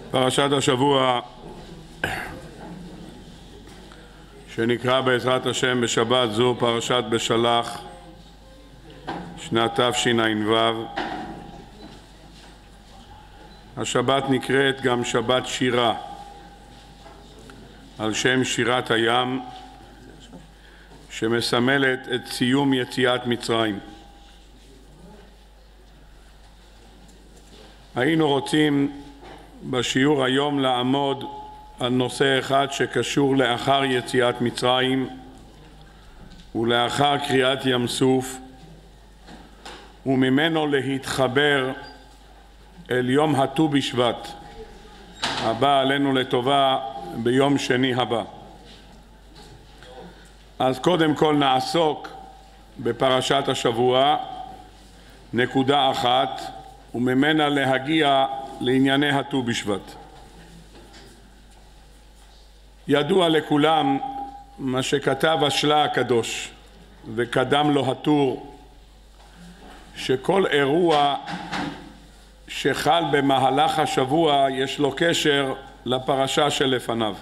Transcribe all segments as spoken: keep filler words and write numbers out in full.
פרשת השבוע שנקרא בעזרת השם בשבת זו פרשת בשלח שנת תשע"ו. השבת נקראת גם שבת שירה על שם שירת הים, שמסמלת את סיום יציאת מצרים. היינו רוצים בשיעור היום לעמוד על נושא אחד שקשור לאחר יציאת מצרים ולאחר קריאת ים סוף, וממנו להתחבר אל יום הט"ו בשבט הבא עלינו לטובה ביום שני הבא. אז קודם כל נעסוק בפרשת השבוע נקודה אחת וממנה להגיע לענייני הט"ו בשבט. ידוע לכולם מה שכתב השלה הקדוש וקדם לו הטור, שכל אירוע שחל במהלך השבוע יש לו קשר לפרשה שלפניו.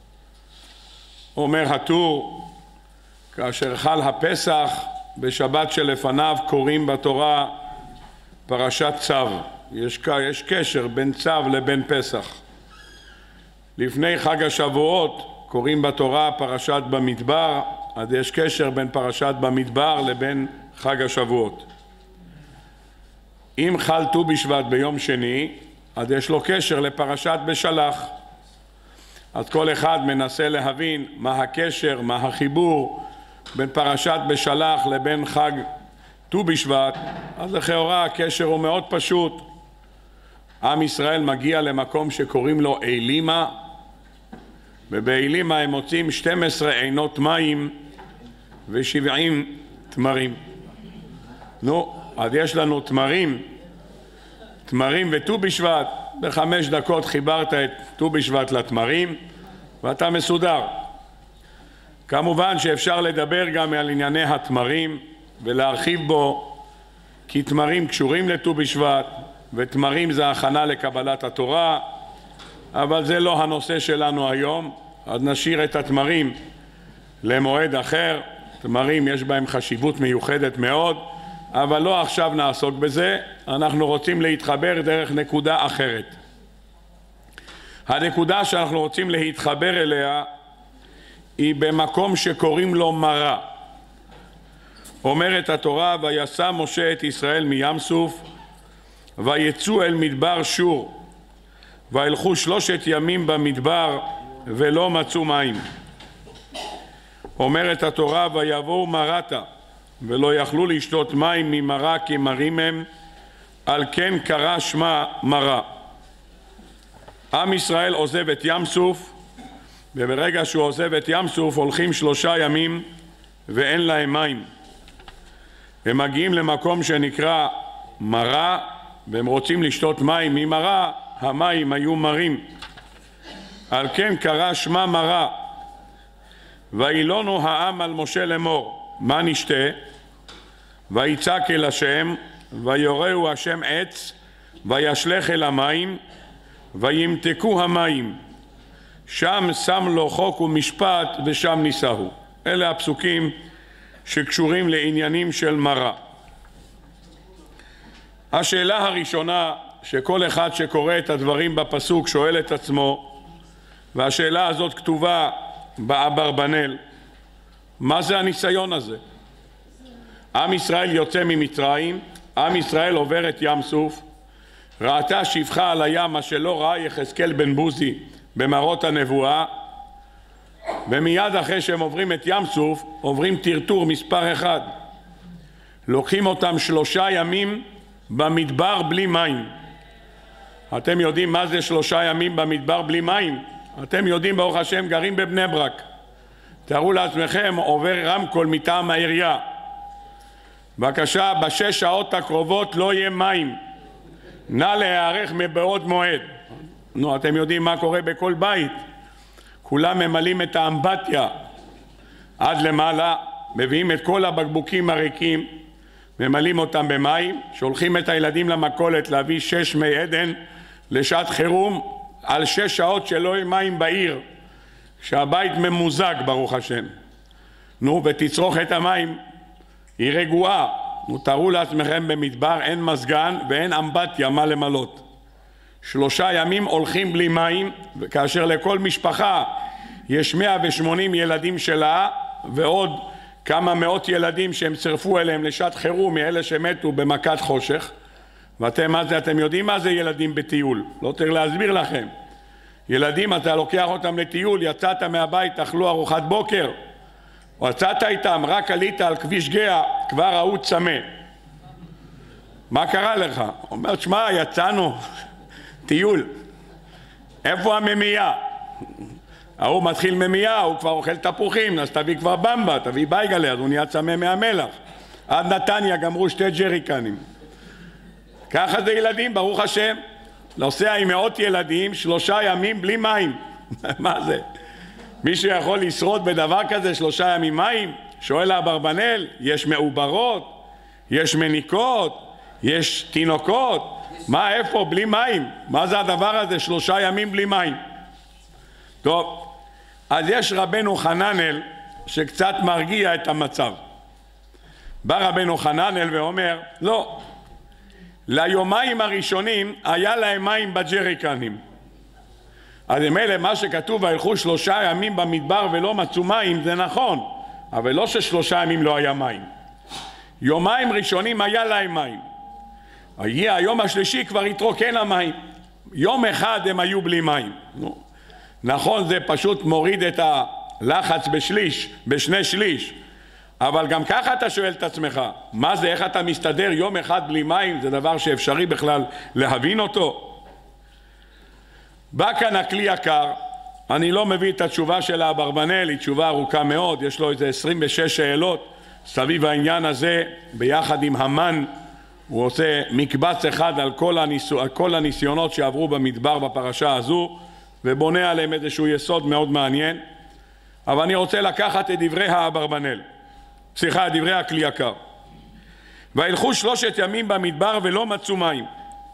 אומר הטור, כאשר חל הפסח בשבת שלפניו קוראים בתורה פרשת צו. יש, יש קשר בין צו לבין פסח. לפני חג השבועות קוראים בתורה פרשת במדבר, אז יש קשר בין פרשת במדבר לבין חג השבועות. אם חל ט"ו בשבט ביום שני, אז יש לו קשר לפרשת בשלח. אז כל אחד מנסה להבין מה הקשר, מה החיבור בין פרשת בשלח לבין חג ט"ו בשבט. אז לכאורה הקשר הוא מאוד פשוט. עם ישראל מגיע למקום שקוראים לו אלימה, ובאלימה הם מוצאים שתים עשרה עינות מים ושבעים תמרים. נו, אז יש לנו תמרים, תמרים וט"ו בשבט. בחמש דקות חיברת את ט"ו בשבט לתמרים ואתה מסודר. כמובן שאפשר לדבר גם על ענייני התמרים ולהרחיב בו, כי תמרים קשורים לט"ו בשבט ותמרים זה הכנה לקבלת התורה, אבל זה לא הנושא שלנו היום, אז נשאיר את התמרים למועד אחר. תמרים יש בהם חשיבות מיוחדת מאוד, אבל לא עכשיו נעסוק בזה. אנחנו רוצים להתחבר דרך נקודה אחרת. הנקודה שאנחנו רוצים להתחבר אליה היא במקום שקוראים לו מרה. אומרת התורה, ויסע משה את ישראל מים סוף ויצאו אל מדבר שור וילכו שלושת ימים במדבר ולא מצאו מים. אומרת התורה, ויבואו מרתה ולא יכלו לשתות מים ממרה כי מרים הם, על כן קרא שמה מרה. עם ישראל עוזב את ים סוף, וברגע שהוא עוזב את ים סוף הולכים שלושה ימים ואין להם מים. הם מגיעים למקום שנקרא מרה והם רוצים לשתות מים ממרה, המים היו מרים, על כן קרא שמה מרה. וילונו העם על משה לאמור, מה נשתה? ויצעק אל השם, ויורהו השם עץ וישלך אל המים וימתקו המים, שם שם לו חוק ומשפט ושם ניסהו. אלה הפסוקים שקשורים לעניינים של מרה. השאלה הראשונה שכל אחד שקורא את הדברים בפסוק שואל את עצמו, והשאלה הזאת כתובה באברבנאל, מה זה הניסיון הזה? עם ישראל יוצא ממצרים, עם ישראל עובר את ים סוף, ראתה שפחה על הים מה שלא ראה יחזקאל בן בוזי במראות הנבואה, ומיד אחרי שהם עוברים את ים סוף עוברים טרטור מספר אחד. לוקחים אותם שלושה ימים במדבר בלי מים. אתם יודעים מה זה שלושה ימים במדבר בלי מים? אתם יודעים, ברוך השם, גרים בבני ברק. תארו לעצמכם, עובר רמקול מטעם העירייה, בבקשה, בשש שעות הקרובות לא יהיה מים, נא להיערך מבעוד מועד. נו, אתם יודעים מה קורה בכל בית, כולם ממלאים את האמבטיה עד למעלה, מביאים את כל הבקבוקים הריקים, ממלאים אותם במים, שולחים את הילדים למכולת להביא שש מי עדן לשעת חירום, על שש שעות שלא יהיה מים בעיר, שהבית ממוזג ברוך השם. נו, ותצרוך את המים, היא רגועה. נו, תארו לעצמכם במדבר אין מזגן ואין אמבטיה מה למלות. שלושה ימים הולכים בלי מים, כאשר לכל משפחה יש מאה ושמונים ילדים שלה, ועוד כמה מאות ילדים שהם צרפו אליהם לשעת חירום מאלה שמתו במכת חושך. ואתם מה זה? אתם יודעים מה זה ילדים בטיול? לא צריך להסביר לכם. ילדים, אתה לוקח אותם לטיול, יצאת מהבית, אכלו ארוחת בוקר, או יצאת איתם, רק עלית על כביש גאה, כבר ראו צמא. מה קרה לך? אומר, שמע, יצאנו טיול. איפה הממייה? ההוא מתחיל ממייה, הוא כבר אוכל תפוחים, אז תביא כבר במבה, תביא בייגלה, אז הוא נהיה צמא מהמלח. עד נתניה גמרו שתי ג'ריקנים. ככה זה ילדים, ברוך השם. נוסע עם מאות ילדים, שלושה ימים בלי מים. מה זה? מישהו יכול לשרוד בדבר כזה שלושה ימים מים? שואל אברבנאל, יש מעוברות, יש מניקות, יש תינוקות. מה, איפה? בלי מים. מה זה הדבר הזה? שלושה ימים בלי מים. טוב, אז יש רבנו חננאל שקצת מרגיע את המצב. בא רבנו חננאל ואומר, לא, ליומיים הראשונים היה להם מים בג'ריקנים. אז מילא מה שכתוב, וילכו שלושה ימים במדבר ולא מצאו מים, זה נכון, אבל לא ששלושה ימים לא היה מים. יומיים ראשונים היה להם מים. הגיע היום השלישי כבר התרוקן המים. יום אחד הם היו בלי מים. נכון, זה פשוט מוריד את הלחץ בשליש, בשני שליש. אבל גם ככה אתה שואל את עצמך, מה זה, איך אתה מסתדר יום אחד בלי מים? זה דבר שאפשרי בכלל להבין אותו. בא כאן הכלי יקר, אני לא מביא את התשובה של אברבנאל, היא תשובה ארוכה מאוד, יש לו איזה עשרים ושש שאלות סביב העניין הזה, ביחד עם המן, הוא עושה מקבץ אחד על כל, הניסו, על כל הניסיונות שעברו במדבר בפרשה הזו, ובונה עליהם איזשהו יסוד מאוד מעניין. אבל אני רוצה לקחת את דברי האברבנאל, סליחה, דברי הכלי יקר. וילכו שלושת ימים במדבר ולא מצאו מים.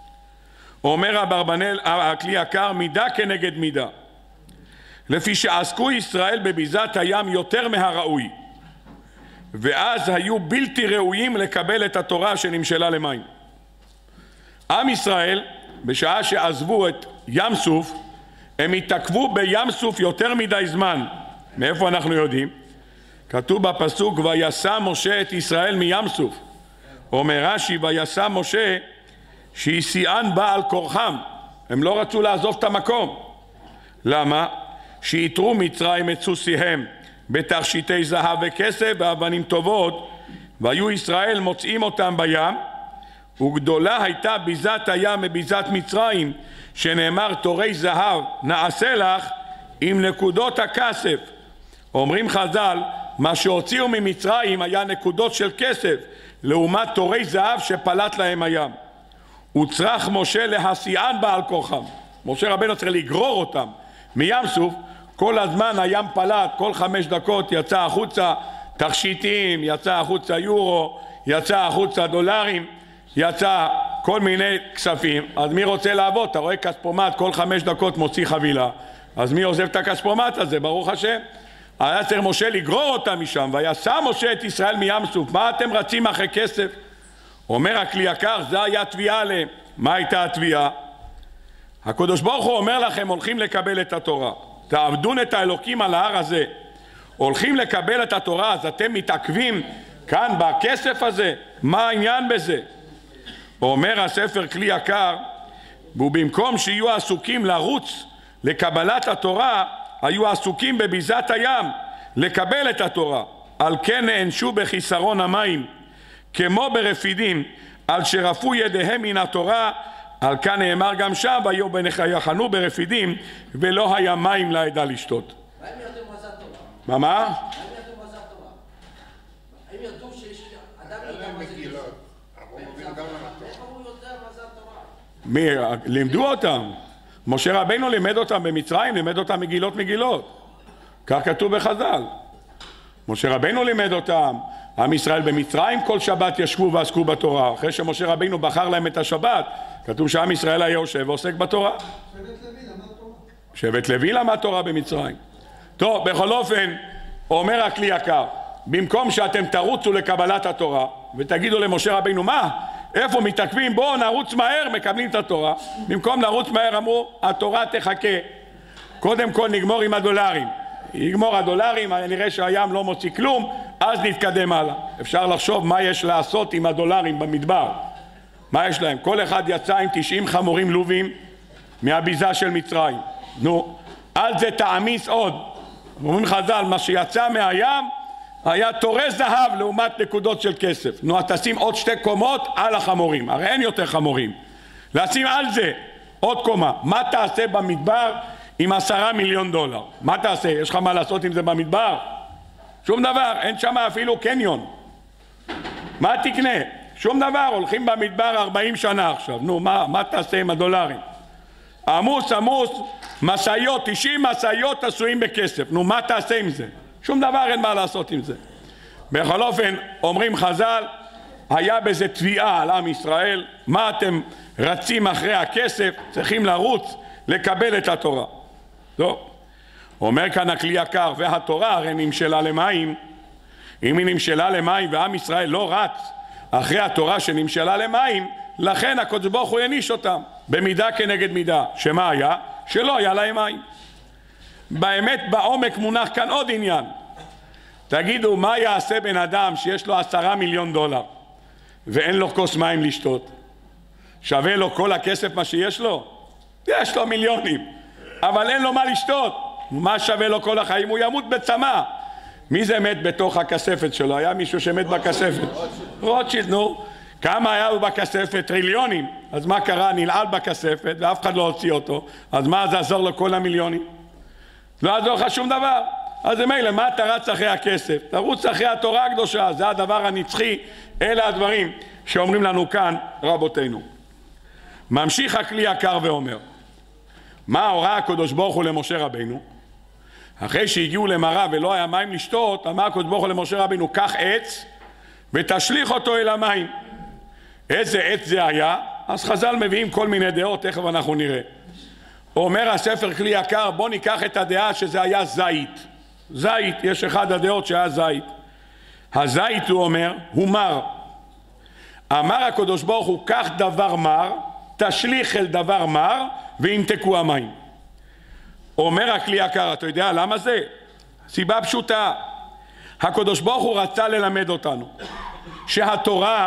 אומר אברבנאל, הכלי יקר, מידה כנגד מידה. לפי שעסקו ישראל בביזת הים יותר מהראוי, ואז היו בלתי ראויים לקבל את התורה שנמשלה למים. עם ישראל, בשעה שעזבו את ים סוף, הם התעכבו בים סוף יותר מדי זמן. מאיפה אנחנו יודעים? כתוב בפסוק, ויסע משה את ישראל מים סוף. אומר רש"י, ויסע משה שהסיען בא על כורחם. הם לא רצו לעזוב את המקום. למה? שיתרו מצרים את סוסיהם בתכשיטי זהב וכסף ואבנים טובות, והיו ישראל מוצאים אותם בים, וגדולה הייתה ביזת הים מביזת מצרים, שנאמר תורי זהב נעשה לך עם נקודות הכסף. אומרים חז"ל, מה שהוציאו ממצרים היה נקודות של כסף, לעומת תורי זהב שפלט להם הים. וצריך משה להסיען בעל כורחם. משה רבנו צריך לגרור אותם מים סוף. כל הזמן הים פלט, כל חמש דקות יצא החוצה תכשיטים, יצא החוצה יורו, יצא החוצה דולרים, יצא כל מיני כספים. אז מי רוצה לעבוד? אתה רואה כספומט כל חמש דקות מוציא חבילה, אז מי עוזב את הכספומט הזה? ברוך השם. היה צריך משה לגרור אותם משם. ויסע משה את ישראל מים סוף. מה אתם רצים אחרי כסף? אומר הכלי יקר, זה היה תביעה עליהם. מה הייתה התביעה? הקדוש ברוך הוא אומר לכם, הולכים לקבל את התורה, תעבדון את האלוקים על ההר הזה, הולכים לקבל את התורה, אז אתם מתעכבים כאן בכסף הזה? מה העניין בזה? אומר הספר כלי יקר, ובמקום שיהיו עסוקים לרוץ לקבלת התורה, היו עסוקים בביזת הים לקבל את התורה. על כן נענשו בחיסרון המים כמו ברפידים, על שרפו ידיהם מן התורה. על כאן נאמר גם שם, והיו יחנו ברפידים ולא היה מים לעדה לשתות. האם ידעו מה זה התורה? מה מה? האם ידעו מה זה התורה? האם ידעו שיש אדם יודע מה זה כסף? איך הוא יודע מה זה התורה? מי? לימדו אותם. משה רבנו לימד אותם במצרים, לימד אותם מגילות מגילות. כך כתוב בחז"ל. משה רבנו לימד אותם, עם ישראל במצרים כל שבת ישבו ועסקו בתורה. אחרי שמשה רבינו בחר להם את השבת, כתוב שעם ישראל היה יושב ועוסק בתורה. שבט לוי למד תורה במצרים. טוב, בכל אופן, אומר הכלי יקר, במקום שאתם תרוצו לקבלת התורה ותגידו למשה רבינו, מה? איפה מתעכבים? בואו נרוץ מהר, מקבלים את התורה. במקום לרוץ מהר אמרו, התורה תחכה. קודם כל נגמור עם הדולרים. יגמור הדולרים, נראה שהים לא מוציא כלום, אז נתקדם הלאה. אפשר לחשוב מה יש לעשות עם הדולרים במדבר. מה יש להם? כל אחד יצא עם תשעים חמורים לובים מהביזה של מצרים. נו, על זה תעמיס עוד. אומרים חז"ל, מה שיצא מהים היה תורי זהב לעומת נקודות של כסף. נו, תשים עוד שתי קומות על החמורים, הרי אין יותר חמורים. לשים על זה עוד קומה. מה תעשה במדבר עם עשרה מיליון דולר? מה תעשה? יש לך מה לעשות עם זה במדבר? שום דבר, אין שם אפילו קניון. מה תקנה? שום דבר, הולכים במדבר ארבעים שנה עכשיו. נו, מה, מה תעשה עם הדולרים? עמוס עמוס, מסעיות, תשעים מסעיות עשויים בכסף. נו, מה תעשה עם זה? שום דבר אין מה לעשות עם זה. בכל אופן, אומרים חז"ל, היה בזה תביעה על עם ישראל, מה אתם רצים אחרי הכסף, צריכים לרוץ לקבל את התורה. טוב, אומר כאן הכלי יקר, והתורה הרי נמשלה למים. אם היא נמשלה למים ועם ישראל לא רץ אחרי התורה שנמשלה למים, לכן הקדוש ברוך הוא יניש אותם במידה כנגד מידה. שמה היה? שלא היה להם מים. באמת בעומק מונח כאן עוד עניין. תגידו, מה יעשה בן אדם שיש לו עשרה מיליון דולר ואין לו כוס מים לשתות? שווה לו כל הכסף מה שיש לו? יש לו מיליונים, אבל אין לו מה לשתות. מה שווה לו כל החיים? הוא ימות בצמא. מי זה מת בתוך הכספת שלו? היה מישהו שמת בכספת? רוטשילד. נו, כמה היה הוא בכספת? טריליונים. אז מה קרה? נלעל בכספת ואף אחד לא הוציא אותו. אז מה זה עזור לו כל המיליונים? לא עזור לך שום דבר. אז זה מילא, מה אתה רץ אחרי הכסף? תרוץ אחרי התורה הקדושה, זה הדבר הנצחי. אלה הדברים שאומרים לנו כאן רבותינו. ממשיך הכלי יקר ואומר, מה הוראה הקדוש ברוך הוא למשה רבינו? אחרי שהגיעו למראה ולא היה מים לשתות, אמר הקדוש ברוך הוא למשה רבינו, קח עץ ותשליך אותו אל המים. איזה עץ זה היה? אז חז"ל מביאים כל מיני דעות, תכף אנחנו נראה. אומר הספר כלי יקר, בוא ניקח את הדעה שזה היה זית. זית, יש אחד הדעות שהיה זית. הזית, הוא אומר, הוא מר. אמר הקדוש ברוך הוא, קח דבר מר, תשליך אל דבר מר וימתקו המים. אומר הכלי יקר, אתה יודע למה זה? סיבה פשוטה. הקדוש ברוך הוא רצה ללמד אותנו שהתורה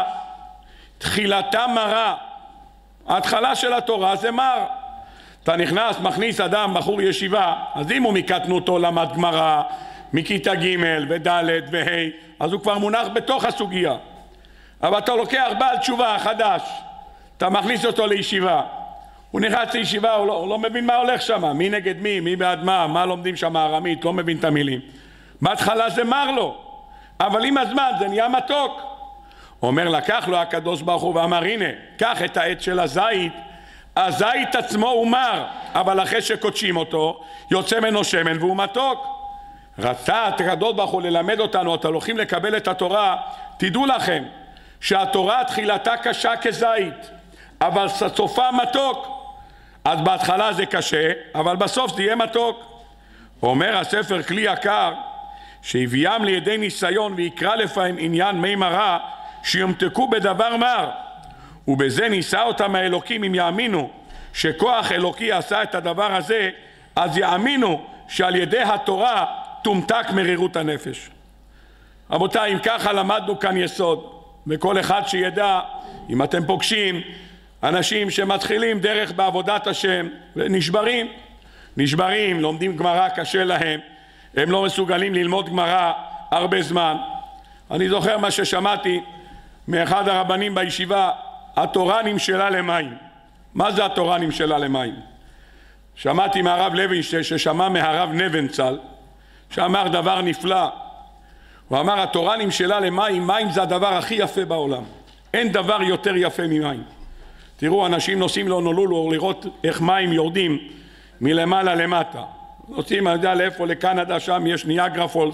תחילתה מרה. ההתחלה של התורה זה מר. אתה נכנס, מכניס אדם, בחור ישיבה, אז אם הוא מקטנותו למד גמרא, מכיתה ג' וד' וה', אז הוא כבר מונח בתוך הסוגיה. אבל אתה לוקח בעל תשובה חדש, אתה מכניס אותו לישיבה, הוא נכנס לישיבה, הוא לא, הוא לא מבין מה הולך שם, מי נגד מי, מי בעד מה, מה לומדים שם ארמית, לא מבין את המילים. בהתחלה זה מר לו, אבל עם הזמן זה נהיה מתוק. אומר, לקח לו הקדוש ברוך הוא ואמר, הנה, קח את העץ של הזית, הזית עצמו הוא מר, אבל אחרי שקודשים אותו, יוצא ממנו שמן והוא מתוק. רצה הקדוש ברוך הוא ללמד אותנו, אתם הולכים לקבל את התורה, תדעו לכם שהתורה תחילתה קשה כזית, אבל סופה מתוק. אז בהתחלה זה קשה, אבל בסוף זה יהיה מתוק. אומר הספר כלי יקר, שהביאם לידי ניסיון ויקרא לפעמים עניין מי מרה, שיומתקו בדבר מר, ובזה ניסה אותם האלוקים. אם יאמינו שכוח אלוקי עשה את הדבר הזה, אז יאמינו שעל ידי התורה תומתק מרירות הנפש. רבותיי, אם ככה למדנו כאן יסוד, וכל אחד שידע, אם אתם פוגשים אנשים שמתחילים דרך בעבודת השם ונשברים, נשברים, לומדים גמרא, קשה להם, הם לא מסוגלים ללמוד גמרא הרבה זמן. אני זוכר מה ששמעתי מאחד הרבנים בישיבה, התורה נמשלה למים. מה זה התורה נמשלה למים? שמעתי מהרב לוינשטיין ששמע מהרב נבנצל שאמר דבר נפלא. הוא אמר, התורה נמשלה למים, מים זה הדבר הכי יפה בעולם, אין דבר יותר יפה ממים. תראו, אנשים נוסעים להונולולו לראות איך מים יורדים מלמעלה למטה, נוסעים, אני יודע לאיפה, לקנדה, שם יש ניאגרה פולס,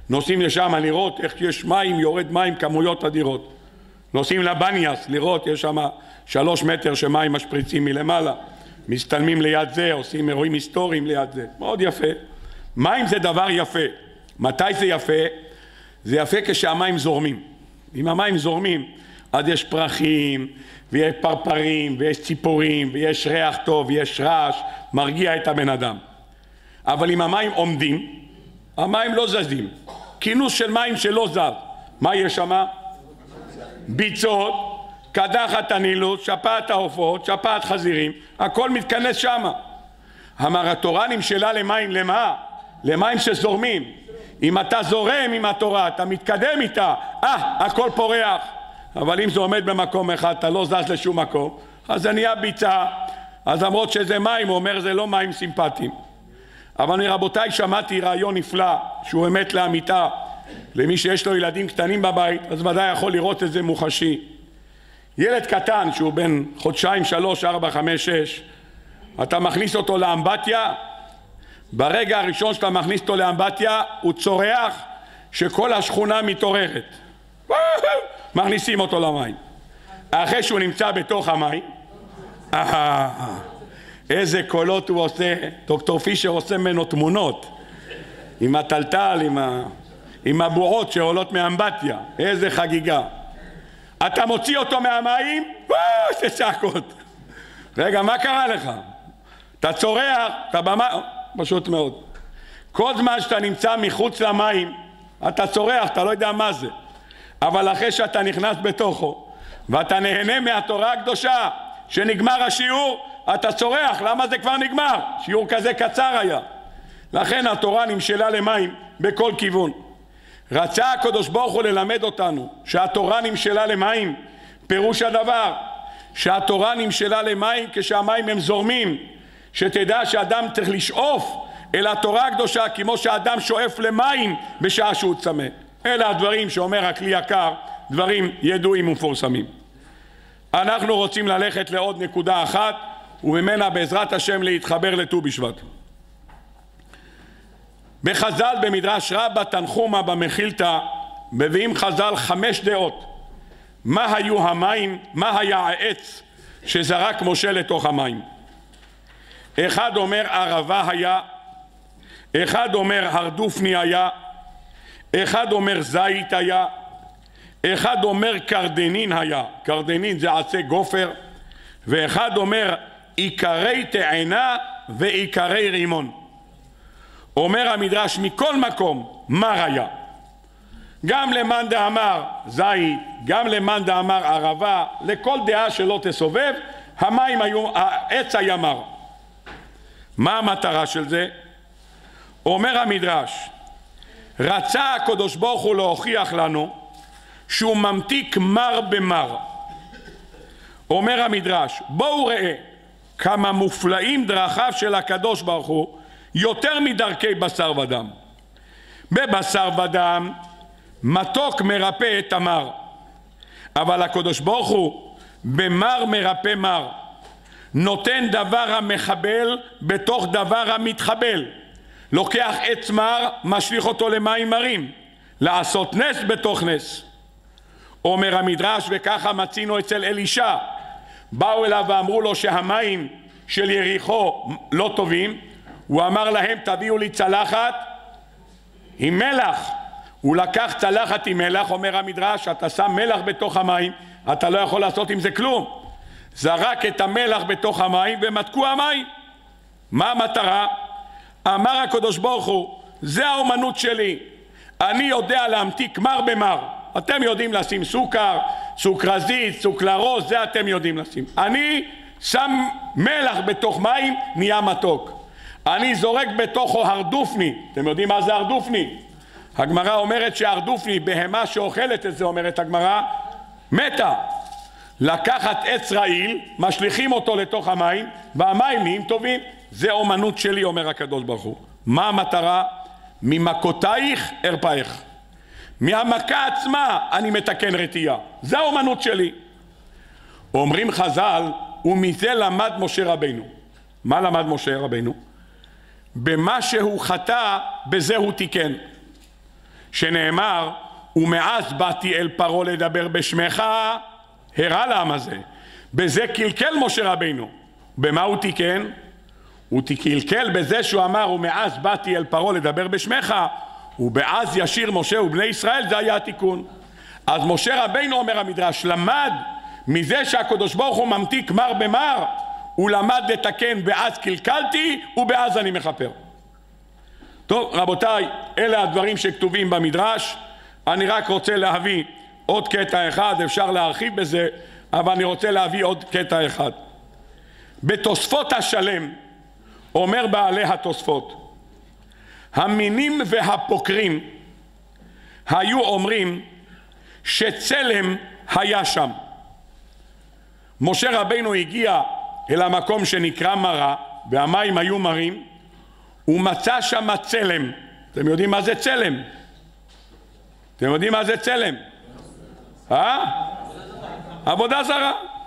נוסעים לשם לראות איך יש מים, יורד מים כמויות אדירות. נוסעים לבניאס לראות, יש שם שלוש מטר שמים משפריצים מלמעלה. מסתלמים ליד זה, עושים אירועים היסטוריים ליד זה. מאוד יפה. מים זה דבר יפה. מתי זה יפה? זה יפה כשהמים זורמים. אם המים זורמים, אז יש פרחים, ויש פרפרים, ויש ציפורים, ויש ריח טוב, ויש רעש, מרגיע את הבן אדם. אבל אם המים עומדים, המים לא זזים. כינוס של מים שלא זז. מה יש שם? ביצות, קדחת הנילוס, שפעת העופות, שפעת חזירים, הכל מתכנס שם. התורה נמשלה למים, למה? למים שזורמים. אם אתה זורם עם התורה, אתה מתקדם איתה, אה, הכל פורח. אבל אם זה עומד במקום אחד, אתה לא זז לשום מקום, אז זה נהיה ביצה. אז למרות שזה מים, הוא אומר, זה לא מים סימפטיים. אבל רבותיי, שמעתי רעיון נפלא, שהוא אמת לאמיתה. למי שיש לו ילדים קטנים בבית, אז ודאי יכול לראות את זה מוחשי. ילד קטן שהוא בן חודשיים, שלוש, ארבע, חמש, שש, אתה מכניס אותו לאמבטיה, ברגע הראשון שאתה מכניס אותו לאמבטיה, הוא צורח שכל השכונה מתעוררת. מכניסים אותו למים. אחרי שהוא נמצא בתוך המים, אה, איזה קולות הוא עושה. דוקטור פישר עושה ממנו תמונות, עם הטלטל, עם, ה... עם הבועות שעולות מאמבטיה. איזה חגיגה. אתה מוציא אותו מהמים, זה צעקות. רגע, מה קרה לך? אתה צורח, אתה במה... פשוט מאוד. כל זמן שאתה נמצא מחוץ למים, אתה צורח, אתה לא יודע מה זה. אבל אחרי שאתה נכנס בתוכו, ואתה נהנה מהתורה הקדושה, שנגמר השיעור, אתה צורח, למה זה כבר נגמר? שיעור כזה קצר היה. לכן התורה נמשלה למים בכל כיוון. רצה הקדוש ברוך הוא ללמד אותנו שהתורה נמשלה למים. פירוש הדבר שהתורה נמשלה למים כשהמים הם זורמים, שתדע שאדם צריך לשאוף אל התורה הקדושה כמו שאדם שואף למים בשעה שהוא צמא. אלה הדברים שאומר הכלי יקר, דברים ידועים ומפורסמים. אנחנו רוצים ללכת לעוד נקודה אחת, וממנה בעזרת השם להתחבר לט"ו בשבט. בחז"ל במדרש רבה תנחומא במחילתא מביאים חז"ל חמש דעות. מה היו המים, מה היה העץ שזרק משה לתוך המים? אחד אומר ערבה היה, אחד אומר הרדופני היה, אחד אומר זית היה, אחד אומר קרדנין היה, קרדנין זה עצי גופר, ואחד אומר עיקרי תאנה ועיקרי רימון. אומר המדרש מכל מקום מר היה, גם למאן דאמר זית, גם למאן דאמר ערבה, לכל דעה שלא תסובב, המים היו, העץ היה מר. מה המטרה של זה? אומר המדרש, רצה הקדוש ברוך הוא להוכיח לנו שהוא ממתיק מר במר. אומר המדרש, בואו ראה כמה מופלאים דרכיו של הקדוש ברוך הוא יותר מדרכי בשר ודם. בבשר ודם מתוק מרפא את המר, אבל הקדוש ברוך הוא במר מרפא מר, נותן דבר המחבל בתוך דבר המתחבל. לוקח עץ מר, משליך אותו למים מרים, לעשות נס בתוך נס. אומר המדרש, וככה מצינו אצל אלישע. באו אליו ואמרו לו שהמים של יריחו לא טובים, הוא אמר להם תביאו לי צלחת עם מלח. הוא לקח צלחת עם מלח, אומר המדרש, אתה שם מלח בתוך המים, אתה לא יכול לעשות עם זה כלום. זרק את המלח בתוך המים ומתקו המים. מה המטרה? אמר הקדוש ברוך הוא, זה האומנות שלי, אני יודע להמתיק מר במר. אתם יודעים לשים סוכר, סוכרזית, סוכלרוז, זה אתם יודעים לשים. אני שם מלח בתוך מים, נהיה מתוק. אני זורק בתוכו הרדופני. אתם יודעים מה זה הרדופני? הגמרא אומרת שהרדופני, בהמה שאוכלת את זה, אומרת הגמרא, מתה. לקחת עץ רעיל, משליכים אותו לתוך המים, והמים נהיים טובים. זה אומנות שלי, אומר הקדוש ברוך הוא. מה המטרה? ממכותייך ארפאך. מהמכה עצמה אני מתקן רתיעה. זה האומנות שלי. אומרים חז"ל, ומזה למד משה רבינו. מה למד משה רבינו? במה שהוא חטא, בזה הוא תיקן. שנאמר, ומאז באתי אל פרעה לדבר בשמך, הרע לעם הזה. בזה קלקל משה רבינו. במה הוא תיקן? הוא קלקל בזה שהוא אמר, ומאז באתי אל פרעה לדבר בשמך, ובאז ישיר משה ובני ישראל, זה היה התיקון. אז משה רבינו, אומר המדרש, למד מזה שהקדוש ברוך הוא ממתיק מר במר, הוא למד לתקן, באז קלקלתי ובאז אני מכפר. טוב רבותיי, אלה הדברים שכתובים במדרש. אני רק רוצה להביא עוד קטע אחד, אפשר להרחיב בזה, אבל אני רוצה להביא עוד קטע אחד. בתוספות השלם אומר בעלי התוספות, המינים והפוקרים היו אומרים שצלם היה שם. משה רבינו הגיע אל המקום שנקרא מרה, והמים היו מרים, הוא מצא שם צלם. אתם יודעים מה זה צלם? אתם יודעים מה זה צלם? אה? עבודה זרה.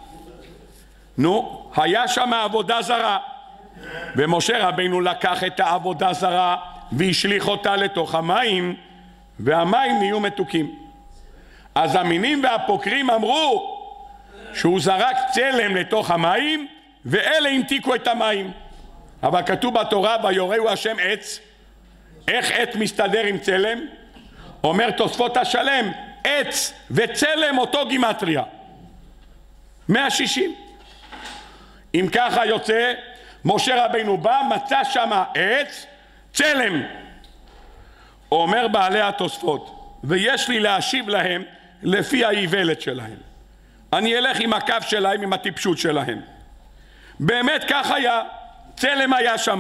נו, היה שם עבודה זרה, ומשה רבינו לקח את העבודה זרה והשליך אותה לתוך המים, והמים נהיו מתוקים. אז המינים והפוקרים אמרו שהוא זרק צלם לתוך המים, ואלה המתיקו את המים. אבל כתוב בתורה, ויורהו השם עץ. איך עץ מסתדר עם צלם? אומר תוספות השלם, עץ וצלם אותו גימטריה, מאה שישים. אם ככה יוצא, משה רבינו בא, מצא שם עץ, צלם. אומר בעלי התוספות, ויש לי להשיב להם לפי האיוולת שלהם. אני אלך עם הקו שלהם, עם הטיפשות שלהם. באמת כך היה, צלם היה שם,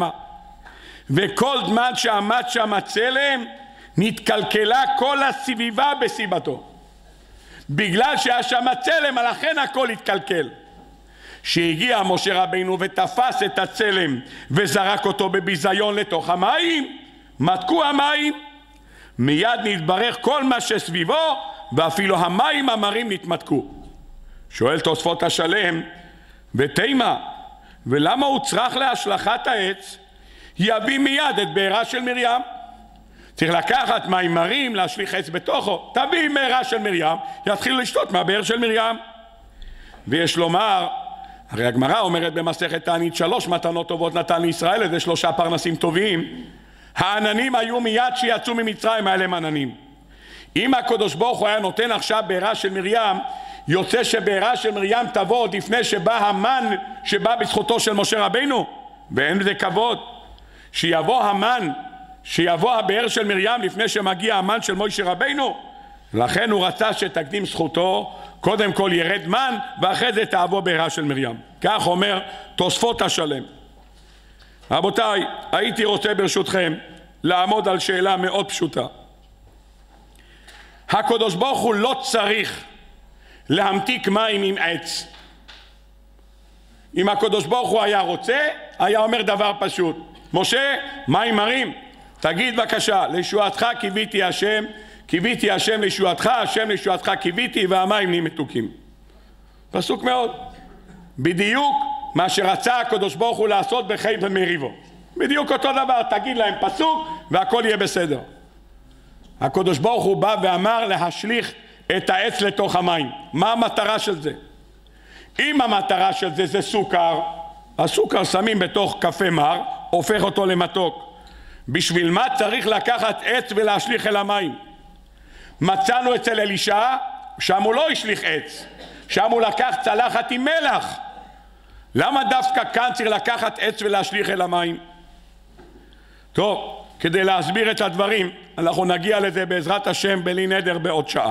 וכל זמן שעמד שם צלם נתקלקלה כל הסביבה בסיבתו. בגלל שהיה שם צלם, לכן הכל התקלקל. שהגיע משה רבינו ותפס את הצלם וזרק אותו בביזיון לתוך המים, מתקו המים, מיד נתברך כל מה שסביבו, ואפילו המים המרים נתמתקו. שואל תוספות השלם, ותימה, ולמה הוא צריך להשלכת העץ? יביא מיד את בעירה של מרים. צריך לקחת מים מרים, להשליך עץ בתוכו, תביא בעירה של מרים, יתחילו לשתות מהבאר של מרים. ויש לומר, הרי הגמרא אומרת במסכת תענית, שלוש מתנות טובות נתן לישראל, איזה שלושה פרנסים טובים. העננים היו מיד שיצאו ממצרים, היה להם עננים. אם הקדוש ברוך הוא היה נותן עכשיו בעירה של מרים, יוצא שבעירה של מרים תבוא עוד לפני שבא המן שבא בזכותו של משה רבינו, ואין בזה כבוד. שיבוא המן, שיבוא הבאר של מרים לפני שמגיע המן של משה רבינו. לכן הוא רצה שתקדים זכותו, קודם כל ירד מן ואחרי זה תעבור בעירה של מרים. כך אומר תוספות השלם. רבותיי, הייתי רוצה ברשותכם לעמוד על שאלה מאוד פשוטה. הקדוש ברוך הוא לא צריך להמתיק מים עם עץ. אם הקדוש ברוך הוא היה רוצה, היה אומר דבר פשוט, משה, מים מרים, תגיד בבקשה, לישועתך קיוויתי השם, קיוויתי השם לישועתך, השם לישועתך קיוויתי, והמים נהיים מתוקים. פסוק מאוד. בדיוק מה שרצה הקדוש ברוך הוא לעשות בחיים ומריבו. בדיוק אותו דבר, תגיד להם פסוק והכל יהיה בסדר. הקדוש ברוך הוא בא ואמר להשליך את העץ לתוך המים. מה המטרה של זה? אם המטרה של זה זה סוכר, הסוכר שמים בתוך קפה מר, הופך אותו למתוק. בשביל מה צריך לקחת עץ ולהשליך אל המים? מצאנו אצל אלישע, שם הוא לא השליך עץ, שם הוא לקח צלחת עם מלח. למה דווקא כאן צריך לקחת עץ ולהשליך אל המים? טוב, כדי להסביר את הדברים, אנחנו נגיע לזה בעזרת השם בלי נדר בעוד שעה.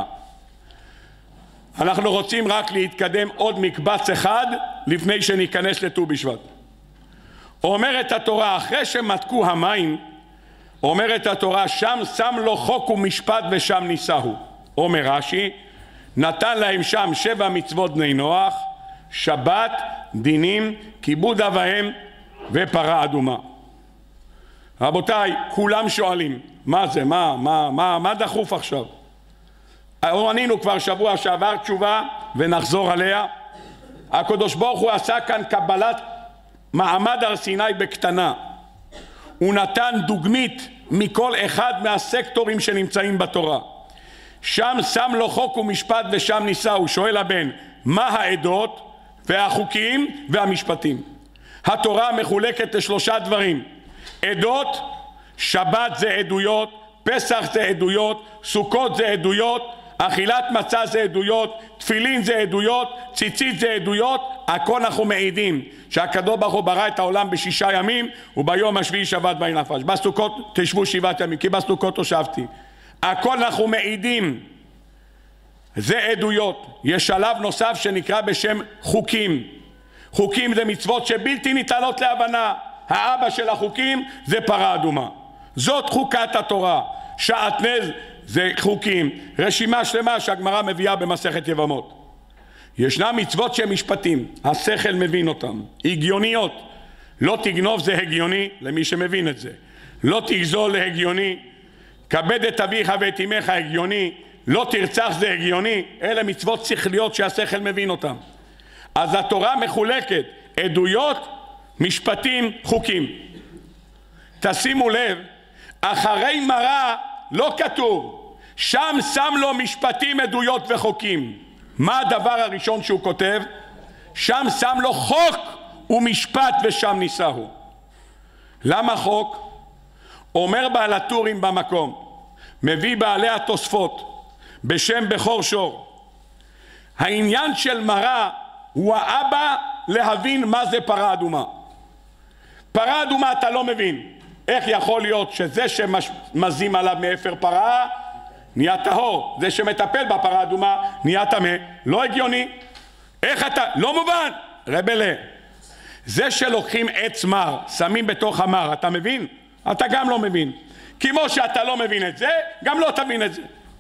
אנחנו רוצים רק להתקדם עוד מקבץ אחד לפני שניכנס לט"ו בשבט. אומרת התורה, אחרי שמתקו המים, אומרת התורה, שם שם לו חוק ומשפט ושם ניסהו. אומר רש"י, נתן להם שם שבע מצוות בני נוח, שבת, דינים, כיבוד אב ואם ופרה אדומה. רבותיי, כולם שואלים, מה זה, מה, מה, מה, מה דחוף עכשיו? ענינו כבר שבוע שעבר תשובה ונחזור עליה. הקדוש ברוך הוא עשה כאן קבלת מעמד הר סיני בקטנה. הוא נתן דוגמית מכל אחד מהסקטורים שנמצאים בתורה. שם שם לו חוק ומשפט ושם ניסה. הוא שואל הבן, מה העדות והחוקים והמשפטים? התורה מחולקת לשלושה דברים: עדות, שבת זה עדויות, פסח זה עדויות, סוכות זה עדויות, אכילת מצה זה עדויות, תפילין זה עדויות, ציצית זה עדויות. הכל אנחנו מעידים שהקדוש ברוך הוא ברא את העולם בשישה ימים וביום השביעי שבת ויהי נפש. בסוכות תשבו שבעת ימים, כי בסוכות הושבתי. הכל אנחנו מעידים, זה עדויות. יש שלב נוסף שנקרא בשם חוקים. חוקים זה מצוות שבלתי ניתנות להבנה. האבא של החוקים זה פרה אדומה, זאת חוקת התורה. שעטנז זה חוקים, רשימה שלמה שהגמרא מביאה במסכת יבמות. ישנם מצוות שהן משפטים, השכל מבין אותם, הגיוניות. לא תגנוב זה הגיוני למי שמבין את זה, לא תגזול זה הגיוני, כבד את אביך ואת אמך הגיוני, לא תרצח זה הגיוני. אלה מצוות שכליות שהשכל מבין אותם. אז התורה מחולקת עדויות, משפטים, חוקים. תשימו לב, אחרי מראה לא כתוב, שם שם לו משפטים, עדויות וחוקים. מה הדבר הראשון שהוא כותב? שם שם לו חוק ומשפט ושם ניסהו. למה חוק? אומר בעל הטורים במקום, מביא בעלי התוספות בשם בכור שור, העניין של מראה הוא האבא להבין מה זה פרה אדומה. פרה אדומה אתה לא מבין, איך יכול להיות שזה שמזים עליו מאפר פרה נהיה טהור, זה שמטפל בפרה אדומה נהיה טמא? לא הגיוני. איך אתה? לא מובן. רבלה, זה שלוקחים עץ מר שמים בתוך המר, אתה מבין? אתה גם לא מבין. כמו שאתה לא מבין את זה, גם לא תבין את זה.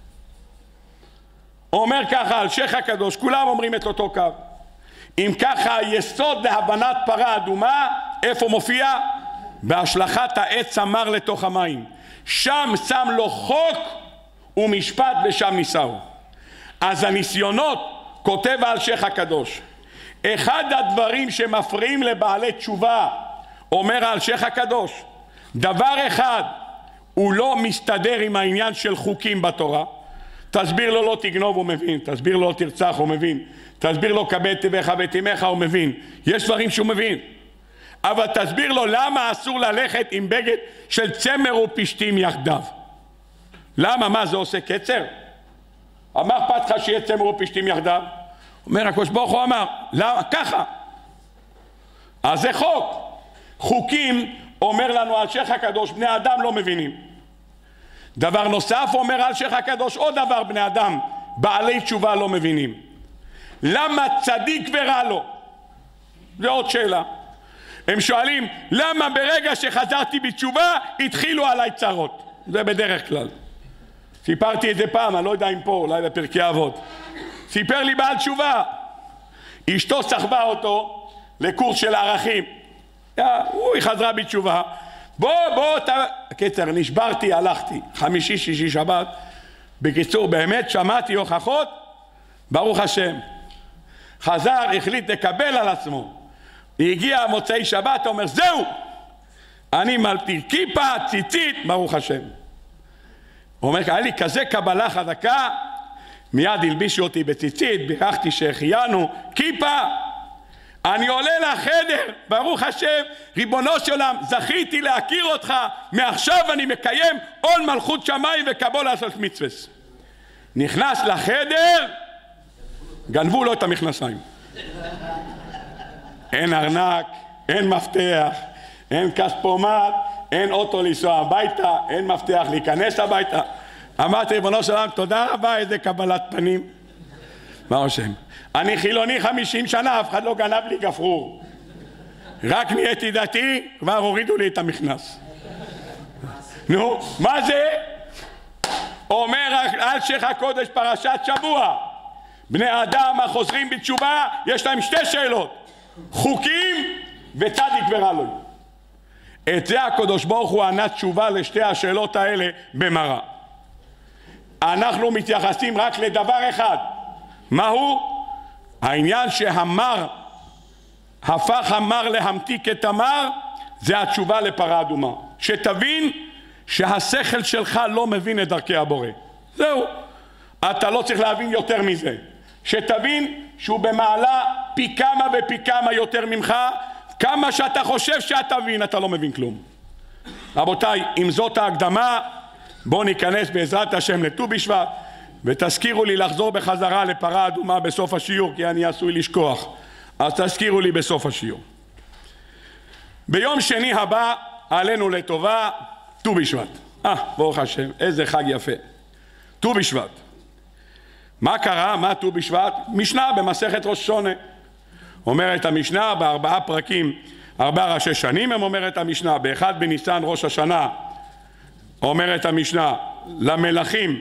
אומר ככה על שייך הקדוש, כולם אומרים את אותו קו. אם ככה היסוד להבנת פרה אדומה איפה מופיע? בהשלכת העץ המר לתוך המים. שם שם לו חוק ומשפט ושם ניסהו. אז הניסיונות, כותב על שייך הקדוש, אחד הדברים שמפריעים לבעלי תשובה, אומר על שייך הקדוש, דבר אחד הוא לא מסתדר עם העניין של חוקים בתורה. תסביר לו לא תגנוב הוא מבין, תסביר לו לא תרצח הוא מבין, תסביר לו כבד תבך ואת אמך הוא מבין, יש דברים שהוא מבין. אבל תסביר לו למה אסור ללכת עם בגד של צמר ופשתים יחדיו. למה? מה זה עושה קצר? אמר פתחה שיהיה צמר ופשתים יחדיו? אומר הקדוש ברוך הוא אמר למה? ככה. אז זה חוק. חוקים אומר לנו על שייך הקדוש, בני אדם לא מבינים. דבר נוסף אומר על שייך הקדוש, עוד דבר בני אדם בעלי תשובה לא מבינים. למה צדיק ורע לו? זה עוד שאלה. הם שואלים למה ברגע שחזרתי בתשובה התחילו עליי צרות. זה בדרך כלל. סיפרתי את זה פעם, אני לא יודע אם פה, אולי בפרקי אבות. סיפר לי בעל תשובה, אשתו סחבה אותו לקורס של ערכים, הוא חזרה בתשובה, בוא בוא ת... קיצר, נשברתי, הלכתי חמישי שישי שבת. בקיצור באמת שמעתי הוכחות, ברוך השם. חזר, החליט לקבל על עצמו, הגיע מוצאי שבת, אומר זהו, אני מלתי כיפה, ציצית, ברוך השם. הוא אומר, היה לי כזה קבלה חזקה, מיד הלבישו אותי בציצית, בירכתי שהחיינו, כיפה. אני עולה לחדר, ברוך השם, ריבונו של עולם, זכיתי להכיר אותך, מעכשיו אני מקיים עול מלכות שמיים וקבול לעשות מצווה. נכנס לחדר, גנבו לו את המכנסיים. אין ארנק, אין מפתח, אין כספומט, אין אוטו לנסוע הביתה, אין מפתח להיכנס הביתה. אמרתי ריבונו של עולם, תודה רבה, איזה קבלת פנים. מה השם? אני חילוני חמישים שנה, אף אחד לא גנב לי גפרור. רק נהייתי דתי, כבר הורידו לי את המכנס. נו, מה זה? אומר על שייך הקודש פרשת שבוע, בני אדם החוזרים בתשובה, יש להם שתי שאלות, חוקים וצדיק ורע לו. את זה הקדוש ברוך הוא ענה תשובה לשתי השאלות האלה במראה. אנחנו מתייחסים רק לדבר אחד, מהו? העניין שהמר הפך המר להמתיק את המר, זה התשובה לפרה אדומה. שתבין שהשכל שלך לא מבין את דרכי הבורא. זהו. אתה לא צריך להבין יותר מזה. שתבין שהוא במעלה פי כמה ופי כמה יותר ממך, כמה שאתה חושב שאתה מבין, אתה לא מבין כלום. רבותיי, אם זאת ההקדמה, בואו ניכנס בעזרת השם לט"ו בשבט, ותזכירו לי לחזור בחזרה לפרה אדומה בסוף השיעור, כי אני עשוי לשכוח. אז תזכירו לי בסוף השיעור. ביום שני הבא עלינו לטובה ט"ו בשבט. אה, ברוך השם, איזה חג יפה. ט"ו בשבט. מה קרה? מה ט"ו בשבט? משנה במסכת ראש השונה. אומרת המשנה בארבעה פרקים, ארבעה ראשי שנים הם אומרת המשנה, באחד בניסן ראש השנה אומרת המשנה למלכים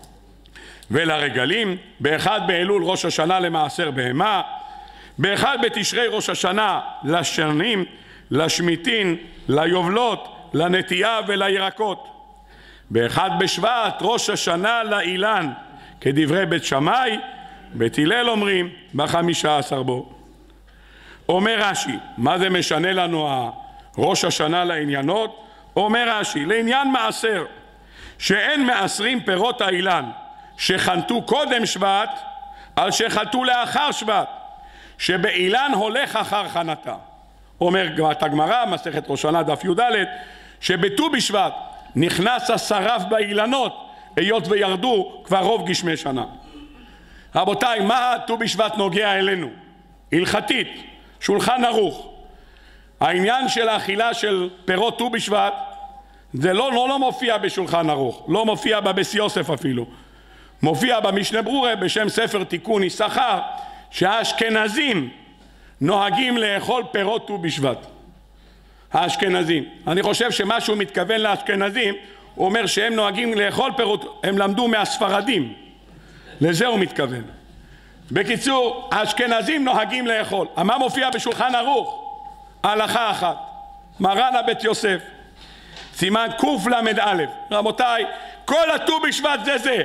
ולרגלים, באחד באלול ראש השנה למעשר בהמה, באחד בתשרי ראש השנה לשנים, לשמיטין, ליובלות, לנטייה ולירקות, באחד בשבט ראש השנה לאילן, כדברי בית שמאי, בית הלל אומרים בחמישה עשר בו. אומר רש"י, מה זה משנה לנו ראש השנה לעניינות? אומר רש"י, לעניין מעשר, שאין מעשרים פירות האילן שחנתו קודם שבט על שחנתו לאחר שבט, שבאילן הולך אחר חנתה. אומר את הגמרא, מסכת ראש השנה דף י"ד, שבט"ו בשבט נכנס השרף באילנות, היות וירדו כבר רוב גשמי שנה. רבותיי, מה ט"ו בשבט נוגע אלינו? הלכתית, שולחן ערוך. העניין של האכילה של פירות ט"ו בשבט זה לא, לא, לא מופיע בשולחן ערוך, לא מופיע בבס יוסף אפילו. מופיע במשנה ברורה בשם ספר תיקון יששכר, שהאשכנזים נוהגים לאכול פירות ט"ו בשבט. האשכנזים. אני חושב שמה שהוא מתכוון לאשכנזים, הוא אומר שהם נוהגים לאכול פירות, הם למדו מהספרדים. לזה הוא מתכוון. בקיצור, האשכנזים נוהגים לאכול. מה מופיע בשולחן ערוך? הלכה אחת. מרן הבית יוסף. סימן קל"א. רבותיי, כל הט"ו בשבט זה זה.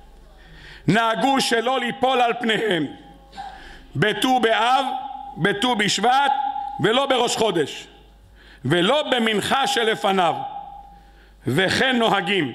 נהגו שלא ליפול על פניהם. בט"ו באב, בט"ו בשבט, ולא בראש חודש. ולא במנחה שלפניו. וכן נוהגים.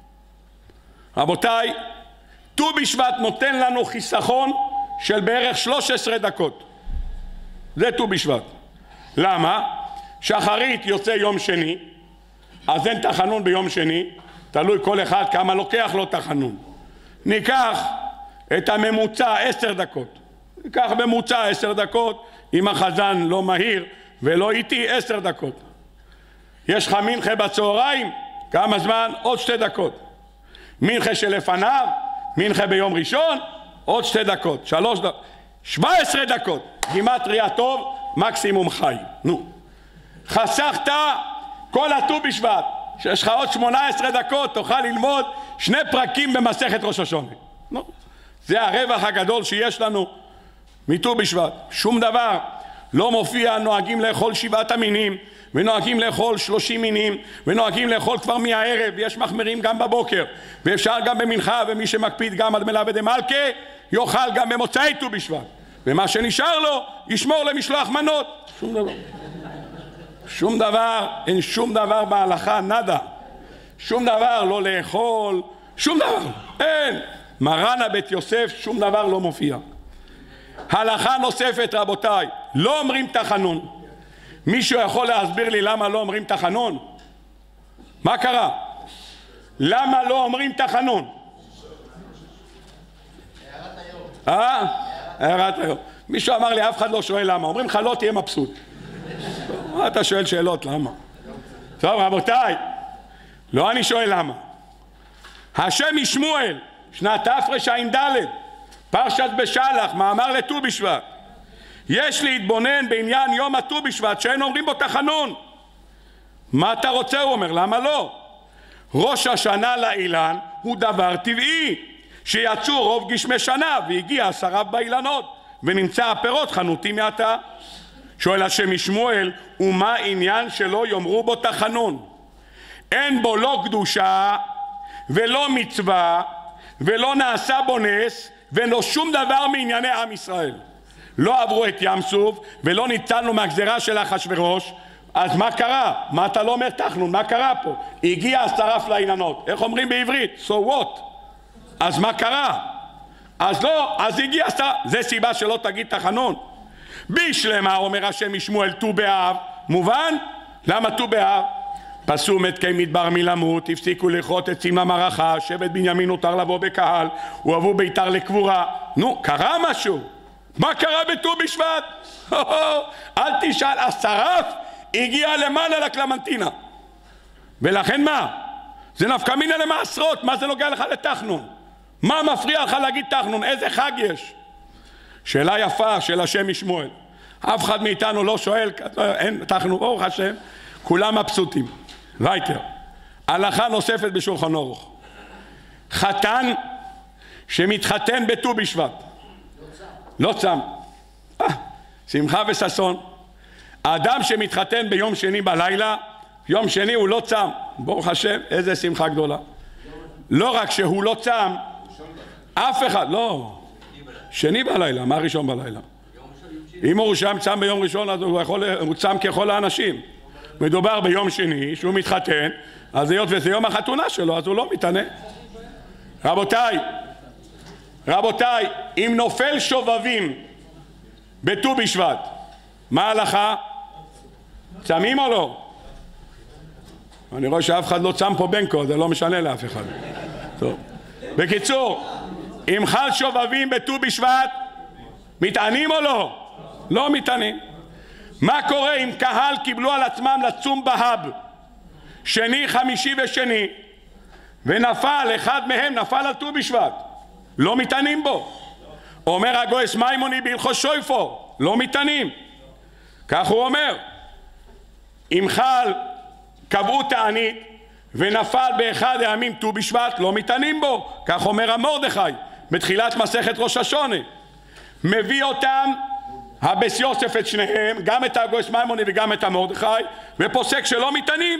רבותיי, ט"ו בשבט נותן לנו חיסכון של בערך שלוש עשרה דקות. זה ט"ו בשבט. למה? שחרית יוצא יום שני, אז אין תחנון ביום שני, תלוי כל אחד כמה לוקח לו תחנון. ניקח את הממוצע עשר דקות. ניקח ממוצע עשר דקות, אם החזן לא מהיר ולא איטי עשר דקות. יש לך מנחה בצהריים, כמה זמן? עוד שתי דקות. מנחה שלפניו, מנחה ביום ראשון, עוד שתי דקות, שלוש דקות, שבע עשרה דקות, גימטריה טוב, מקסימום חי. נו, חסכת כל הט"ו בשבט, שיש לך עוד שמונה עשרה דקות, תוכל ללמוד שני פרקים במסכת ראש השונה. נו, זה הרווח הגדול שיש לנו מט"ו בשבט. שום דבר לא מופיע, נוהגים לאכול שבעת המינים, ונוהגים לאכול שלושים מינים, ונוהגים לאכול כבר מהערב, ויש מחמירים גם בבוקר, ואפשר גם במנחה, ומי שמקפיד גם על מלווה דמלכה, יאכל גם במוצאי ט"ו בשבט. ומה שנשאר לו, ישמור למשלוח מנות. שום דבר. שום דבר, אין שום דבר בהלכה, נדה. שום דבר לא לאכול, שום דבר, אין. מרן הבית יוסף, שום דבר לא מופיע. הלכה נוספת, רבותיי, לא אומרים תחנון. מישהו יכול להסביר לי למה לא אומרים תחנון? מה קרה? למה לא אומרים תחנון? הערת היום. אה? הערת היום. מישהו אמר לי, אף אחד לא שואל למה. אומרים לך לא תהיה מבסוט. אתה שואל שאלות, למה? טוב, רבותיי, לא אני שואל למה. השם משמואל, שנת תרע"ד, פרשת בשלח, מאמר לט"ו בשבט. יש להתבונן בעניין יום הט"ו בשבט שאין אומרים בו תחנון. מה אתה רוצה? הוא אומר, למה לא? ראש השנה לאילן הוא דבר טבעי, שיצאו רוב גשמי שנה והגיע השרף באילנות ונמצא הפירות חנותים מעתה. שואל השם משמואל, ומה עניין שלא יאמרו בו תחנון? אין בו לא קדושה ולא מצווה ולא נעשה בו נס ולא שום דבר מענייני עם ישראל. לא עברו את ים סוף ולא ניצלנו מהגזרה של אחשוורוש. אז מה קרה? מה אתה לא אומר תחנון? מה קרה פה? הגיע השרף לאילנות. איך אומרים בעברית? So what? אז מה קרה? אז לא, אז הגיע השרף. זה סיבה שלא תגיד תחנון. בשלמה אומר השם משמואל ט"ו באב. מובן? למה ט"ו באב? פסו מתקי מדבר מלמות, הפסיקו לכרות עצים למערכה, שבט בנימין הותר לבוא בקהל, הועבו ביתר לקבורה. נו, קרה משהו? מה קרה בט"ו בשבט? אל תשאל, השרף הגיע למעלה לקלמנטינה. ולכן מה? זה נפקא מינה למעשרות, מה זה נוגע לך לתחנון? מה מפריע לך להגיד תחנון? איזה חג יש? שאלה יפה של השם משמואל. אף אחד מאיתנו לא שואל, אין תחנון, ברוך השם, כולם מבסוטים. וייטר, הלכה נוספת בשולחן אורוך. חתן שמתחתן בט"ו בשבט לא צם. אה, שמחה וששון. האדם שמתחתן ביום שני בלילה, יום שני הוא לא צם. ברוך השם, איזה שמחה גדולה. לא רק שהוא לא צם, אף אחד, לא. שני בלילה, מה ראשון בלילה? אם הוא שם צם ביום ראשון, אז הוא, יכול, הוא צם ככל האנשים. מדובר ביום שני שהוא מתחתן, אז היות וזה יום החתונה שלו, אז הוא לא מתענה. רבותיי, רבותיי, אם נופל שובבים בט"ו בשבט, מה ההלכה? צמים או לא? אני רואה שאף אחד לא צם פה בנקו, זה לא משנה לאף אחד. טוב. בקיצור, אם חל שובבים בט"ו בשבט, מתענים או לא? לא מתענים. מה קורה אם קהל קיבלו על עצמם לצום בהב שני, חמישי ושני, ונפל, אחד מהם נפל על ט"ו בשבט, לא מתענים בו? אומר הגויס מימוני בהלכות שויפו, לא מתענים. כך הוא אומר, אם חל קבעו תענית ונפל באחד הימים ט"ו בשבט, לא מתענים בו. כך אומר המרדכי בתחילת מסכת ראש השונה. מביא אותם הבס יוסף את שניהם, גם את הגויס מימוני וגם את המרדכי, ופוסק שלא מתענים.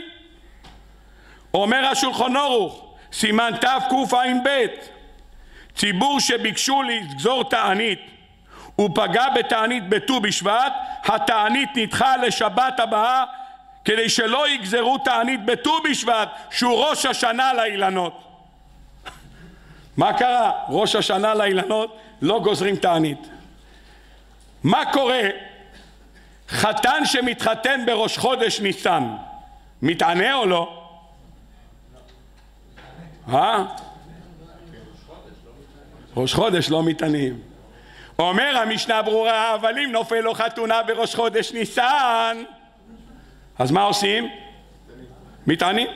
אומר השולחן ערוך סימן תקע"ב, ציבור שביקשו לגזור תענית ופגע בתענית בט"ו בשבט, התענית נדחה לשבת הבאה כדי שלא יגזרו תענית בט"ו בשבט שהוא ראש השנה לאילנות. מה קרה? ראש השנה לאילנות לא גוזרים תענית. מה קורה? חתן שמתחתן בראש חודש ניסן מתענה או לא? אה? ראש חודש לא מתענים. אומר המשנה ברורה, אבל אם נופל לו חתונה בראש חודש ניסן, אז מה עושים? מתענים.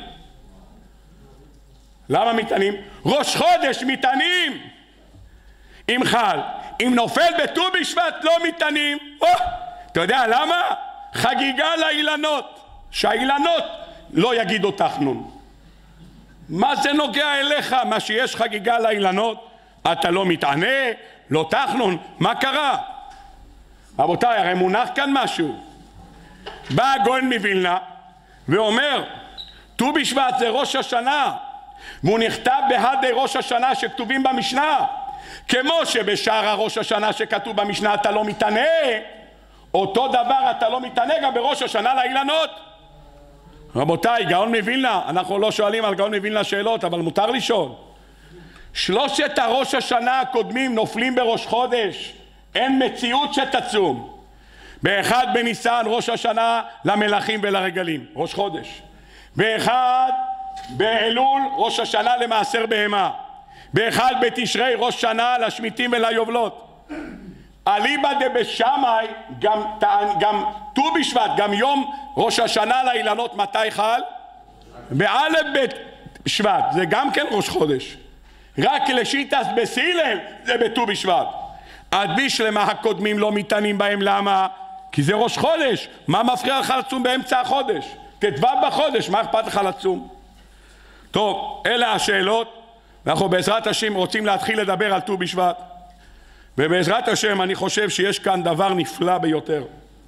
למה מתענים? ראש חודש מתענים. אם חל, אם נופל בט"ו בשבט לא מתענים. או, אתה יודע למה? חגיגה לאילנות, שהאילנות לא יגידו תחנון. מה זה נוגע אליך? מה שיש חגיגה לאילנות אתה לא מתענה, לא תחנון, מה קרה? רבותיי, הרי מונח כאן משהו. בא הגאון מווילנה ואומר ט"ו בשבט זה ראש השנה, והוא נכתב בהדי ראש השנה שכתובים במשנה. כמו שבשער הראש השנה שכתוב במשנה אתה לא מתענה, אותו דבר אתה לא מתענה גם בראש השנה לאילנות. רבותיי, גאון מווילנה, אנחנו לא שואלים על גאון מווילנה שאלות, אבל מותר לשאול. שלושת הראש השנה הקודמים נופלים בראש חודש, אין מציאות שתצום. באחד בניסן ראש השנה למלכים ולרגלים, ראש חודש. באחד באלול ראש השנה למעשר בהמה. באחד בתשרי ראש שנה לשמיטים וליובלות. אליבא דבשמאי גם, גם ט"ו בשבט, גם יום ראש השנה לאילנות מתי חל? באלף בית שבט, זה גם כן ראש חודש. רק לשיטס בסילל זה בט"ו בשבט. עד בשלמה הקודמים לא מתענים בהם. למה? כי זה ראש חודש. מה מפריע לך לצום באמצע החודש? תתבע בחודש, מה אכפת לך לצום? טוב, אלה השאלות. אנחנו בעזרת השם רוצים להתחיל לדבר על ט"ו בשבט, ובעזרת השם אני חושב שיש כאן דבר נפלא ביותר.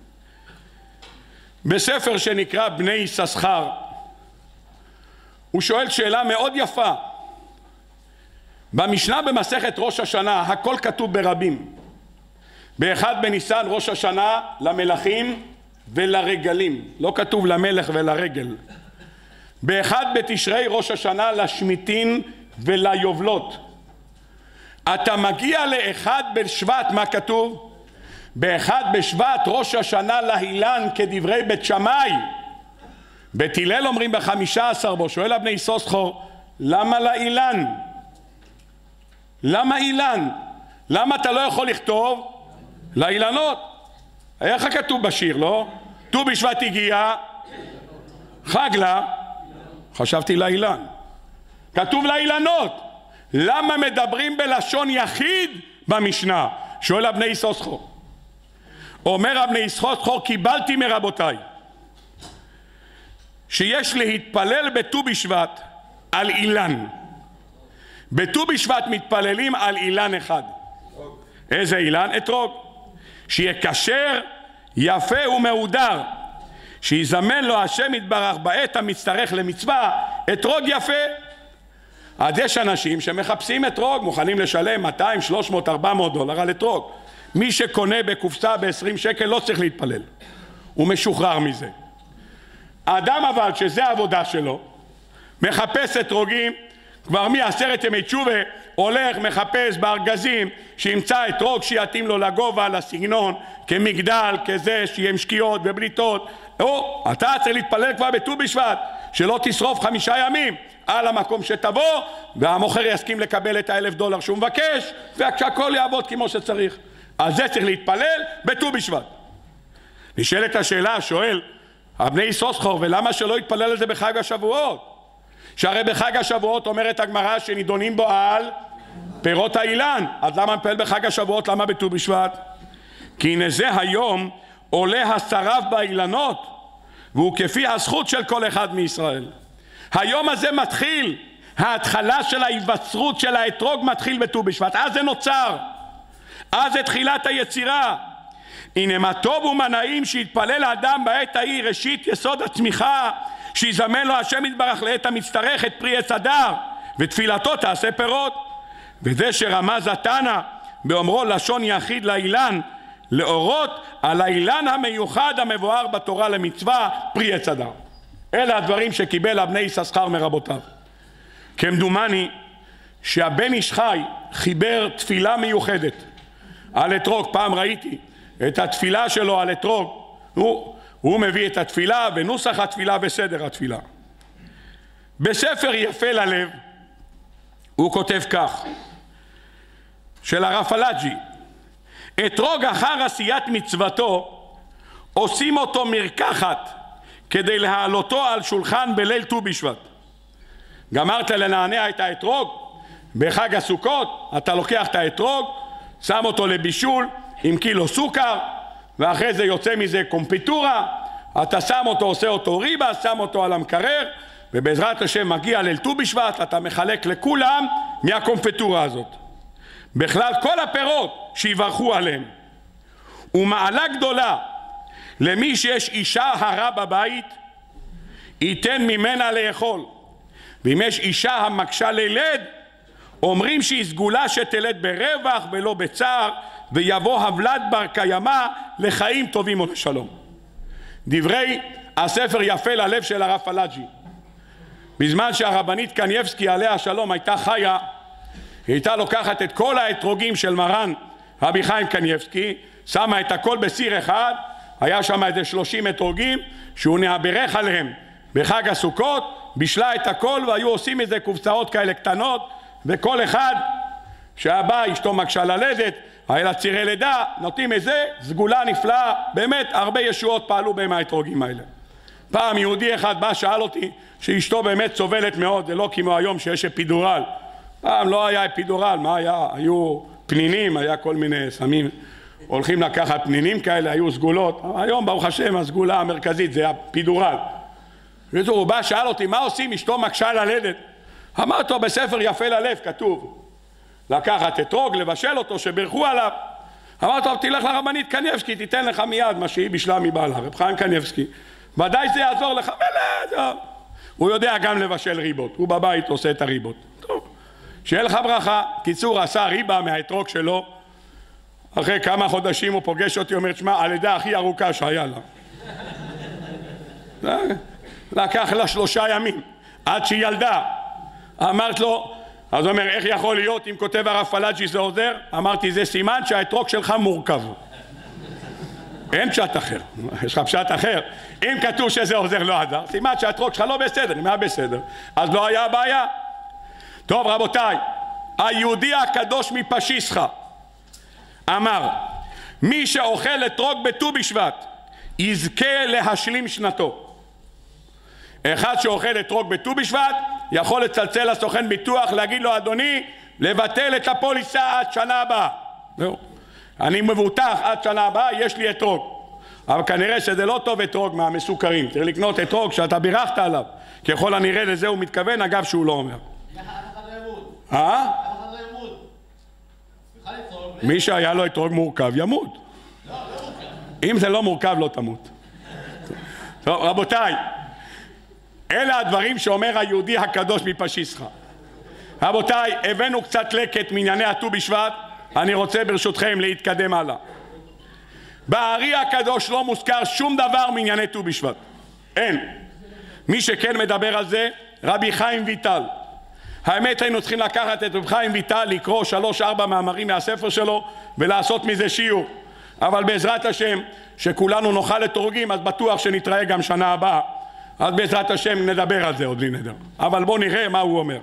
בספר שנקרא בני יששכר הוא שואל שאלה מאוד יפה. במשנה במסכת ראש השנה הכל כתוב ברבים. באחד בניסן ראש השנה למלכים ולרגלים, לא כתוב למלך ולרגל. באחד בתשרי ראש השנה לשמיטין וליובלות. אתה מגיע לאחד בשבט, מה כתוב? באחד בשבט ראש השנה להילן כדברי בית שמאי. בית הלל אומרים בחמישה עשר בו. שואל הבני סוסחור, למה לאילן? למה אילן? למה אתה לא יכול לכתוב לאילנות? איך כתוב בשיר, לא? ט"ו בשבט הגיע, חג לה, חשבתי לאילן. כתוב לאילנות. למה מדברים בלשון יחיד במשנה? שואל הבני סוסחור. אומר הבני סוסחור, קיבלתי מרבותיי שיש להתפלל בט"ו בשבט על אילן. בט"ו בשבט מתפללים על אילן אחד. איזה אילן? אתרוג. שיקשר יפה ומהודר, שיזמן לו השם יתברך בעת המצטרך למצווה אתרוג יפה. אז יש אנשים שמחפשים אתרוג, מוכנים לשלם מאתיים, שלוש מאות, ארבע מאות דולר על אתרוג. מי שקונה בקופסה ב-עשרים שקל לא צריך להתפלל, הוא משוחרר מזה. האדם אבל שזה העבודה שלו, מחפש אתרוגים, כבר מעשרת ימי תשובה הולך מחפש בארגזים שימצא אתרוג שיתאים לו לגובה, לסגנון, כמגדל, כזה שיהיה עם שקיעות ובליטות. או, אתה צריך להתפלל כבר בט"ו בשבט, שלא תשרוף חמישה ימים על המקום שתבוא, והמוכר יסכים לקבל את האלף דולר שהוא מבקש, וכשהכל יעבוד כמו שצריך. על זה צריך להתפלל בט"ו בשבט. נשאלת השאלה, שואל הבני סוסחור, ולמה שלא יתפלל על זה בחג השבועות? שהרי בחג השבועות אומרת הגמרא שנידונים בו על פירות האילן. אז למה נפעל בחג השבועות? למה בט"ו בשבט? כי הנה זה היום עולה השרף באילנות, והוא כפי הזכות של כל אחד מישראל. היום הזה מתחיל, ההתחלה של ההיווצרות של האתרוג מתחיל בט"ו בשבט. אז זה נוצר, אז זה תחילת היצירה. הנה מה טוב ומה נעים שיתפלל האדם בעת ההיא ראשית יסוד הצמיחה, שיזמן לו השם יתברך לעת המצטרך את פרי עץ הדר, ותפילתו תעשה פירות. וזה שרמז התנא באומרו לשון יחיד לאילן, להורות על האילן המיוחד המבואר בתורה למצווה פרי עץ הדר. אלה הדברים שקיבל הבני יששכר מרבותיו. כמדומני שהבן איש חי חיבר תפילה מיוחדת על אתרוג. פעם ראיתי את התפילה שלו על אתרוג. הוא, הוא מביא את התפילה ונוסח התפילה וסדר התפילה. בספר יפה ללב הוא כותב כך, של הרב פלאג'י, אתרוג אחר עשיית מצוותו עושים אותו מרקחת כדי להעלותו על שולחן בליל ט"ו בשבט. גמרת לנענע את האתרוג בחג הסוכות, אתה לוקח את האתרוג, שם אותו לבישול עם קילו סוכר, ואחרי זה יוצא מזה קומפיטורה, אתה שם אותו, עושה אותו ריבה, שם אותו על המקרר, ובעזרת השם מגיע ליל ט"ו בשבט, אתה מחלק לכולם מהקומפיטורה הזאת. בכלל כל הפירות שיברכו עליהם. ומעלה גדולה למי שיש אישה הרה בבית, ייתן ממנה לאכול. ואם יש אישה המקשה לילד, אומרים שהיא סגולה שתלד ברווח ולא בצער, ויבוא הבלד בר קיימא לחיים טובים ולשלום. דברי הספר יפה ללב של הרב פלאג'י. בזמן שהרבנית קניבסקי עליה השלום הייתה חיה, היא הייתה לוקחת את כל האתרוגים של מרן רבי חיים קניבסקי, שמה את הכל בסיר אחד, היה שם איזה שלושים אתרוגים שהוא נעברך עליהם בחג הסוכות, בישלה את הכל והיו עושים איזה קופסאות כאלה קטנות, וכל אחד שהבא אשתו מקשה ללדת, היה לה צירי לידה, נותנים איזה סגולה נפלאה. באמת הרבה ישועות פעלו בהם האתרוגים האלה. פעם יהודי אחד בא שאל אותי שאשתו באמת סובלת מאוד, זה לא כמו היום שיש אפידורל. פעם לא היה אפידורל, מה היה? היו פנינים, היה כל מיני סמים, הולכים לקחת פנינים כאלה, היו סגולות. היום ברוך השם הסגולה המרכזית זה אפידורל. הוא בא שאל אותי מה עושים, אשתו מקשה ללדת. אמרתי לו בספר יפה ללב כתוב לקחת אתרוג, לבשל אותו, שברכו עליו. אמרתי לו תלך לרבנית קניבסקי, תיתן לך מיד מה שהיא בישלה מבעלה, רב חיים קניבסקי, ודאי זה יעזור לך. מלא, הוא יודע גם לבשל ריבות, הוא בבית עושה את הריבות. טוב, שיהיה לך ברכה. קיצור, עשה ריבה מהאתרוג שלו, אחרי כמה חודשים הוא פוגש אותי, אומר, שמה, הלידה הכי ארוכה שהיה לה. לקח לה שלושה ימים עד שהיא ילדה. אמרת לו, אז הוא אומר, איך יכול להיות אם כותב הרב פלאג'י זה עוזר? אמרתי, זה סימן שהאתרוג שלך מורכב. אין פשט אחר. יש לך פשט אחר. אם כתוב שזה עוזר לא עזר, סימן שהאתרוג שלך לא בסדר. אם היה בסדר, אז לא היה בעיה. טוב רבותיי, היהודי הקדוש מפשיסחה אמר, מי שאוכל אתרוג בט"ו בשבט יזכה להשלים שנתו. אחד שאוכל אתרוג בט"ו בשבט יכול לצלצל לסוכן ביטוח, להגיד לו, אדוני, לבטל את הפוליסה עד שנה הבאה. זהו. אני מבוטח עד שנה הבאה, יש לי אתרוג. אבל כנראה שזה לא טוב אתרוג מהמסוכרים. צריך לקנות אתרוג שאתה בירכת עליו. ככל הנראה לזה הוא מתכוון, אגב שהוא לא אומר. אה? מי שהיה לו אתרוג מורכב ימות. אם זה לא מורכב לא תמות. טוב רבותיי, אלה הדברים שאומר היהודי הקדוש מפשיסחה. רבותיי, הבאנו קצת לקט מענייני הט"ו בשבט, אני רוצה ברשותכם להתקדם הלאה. בארי הקדוש לא מוזכר שום דבר מענייני ט"ו בשבט, אין. מי שכן מדבר על זה, רבי חיים ויטל. האמת היינו צריכים לקחת את רבי חיים ויטל, לקרוא שלוש ארבע מאמרים מהספר שלו ולעשות מזה שיעור, אבל בעזרת השם שכולנו נאכל אתרוגים, אז בטוח שנתראה גם שנה הבאה, אז בעזרת השם נדבר על זה עוד בלי נדר. אבל בואו נראה מה הוא אומר.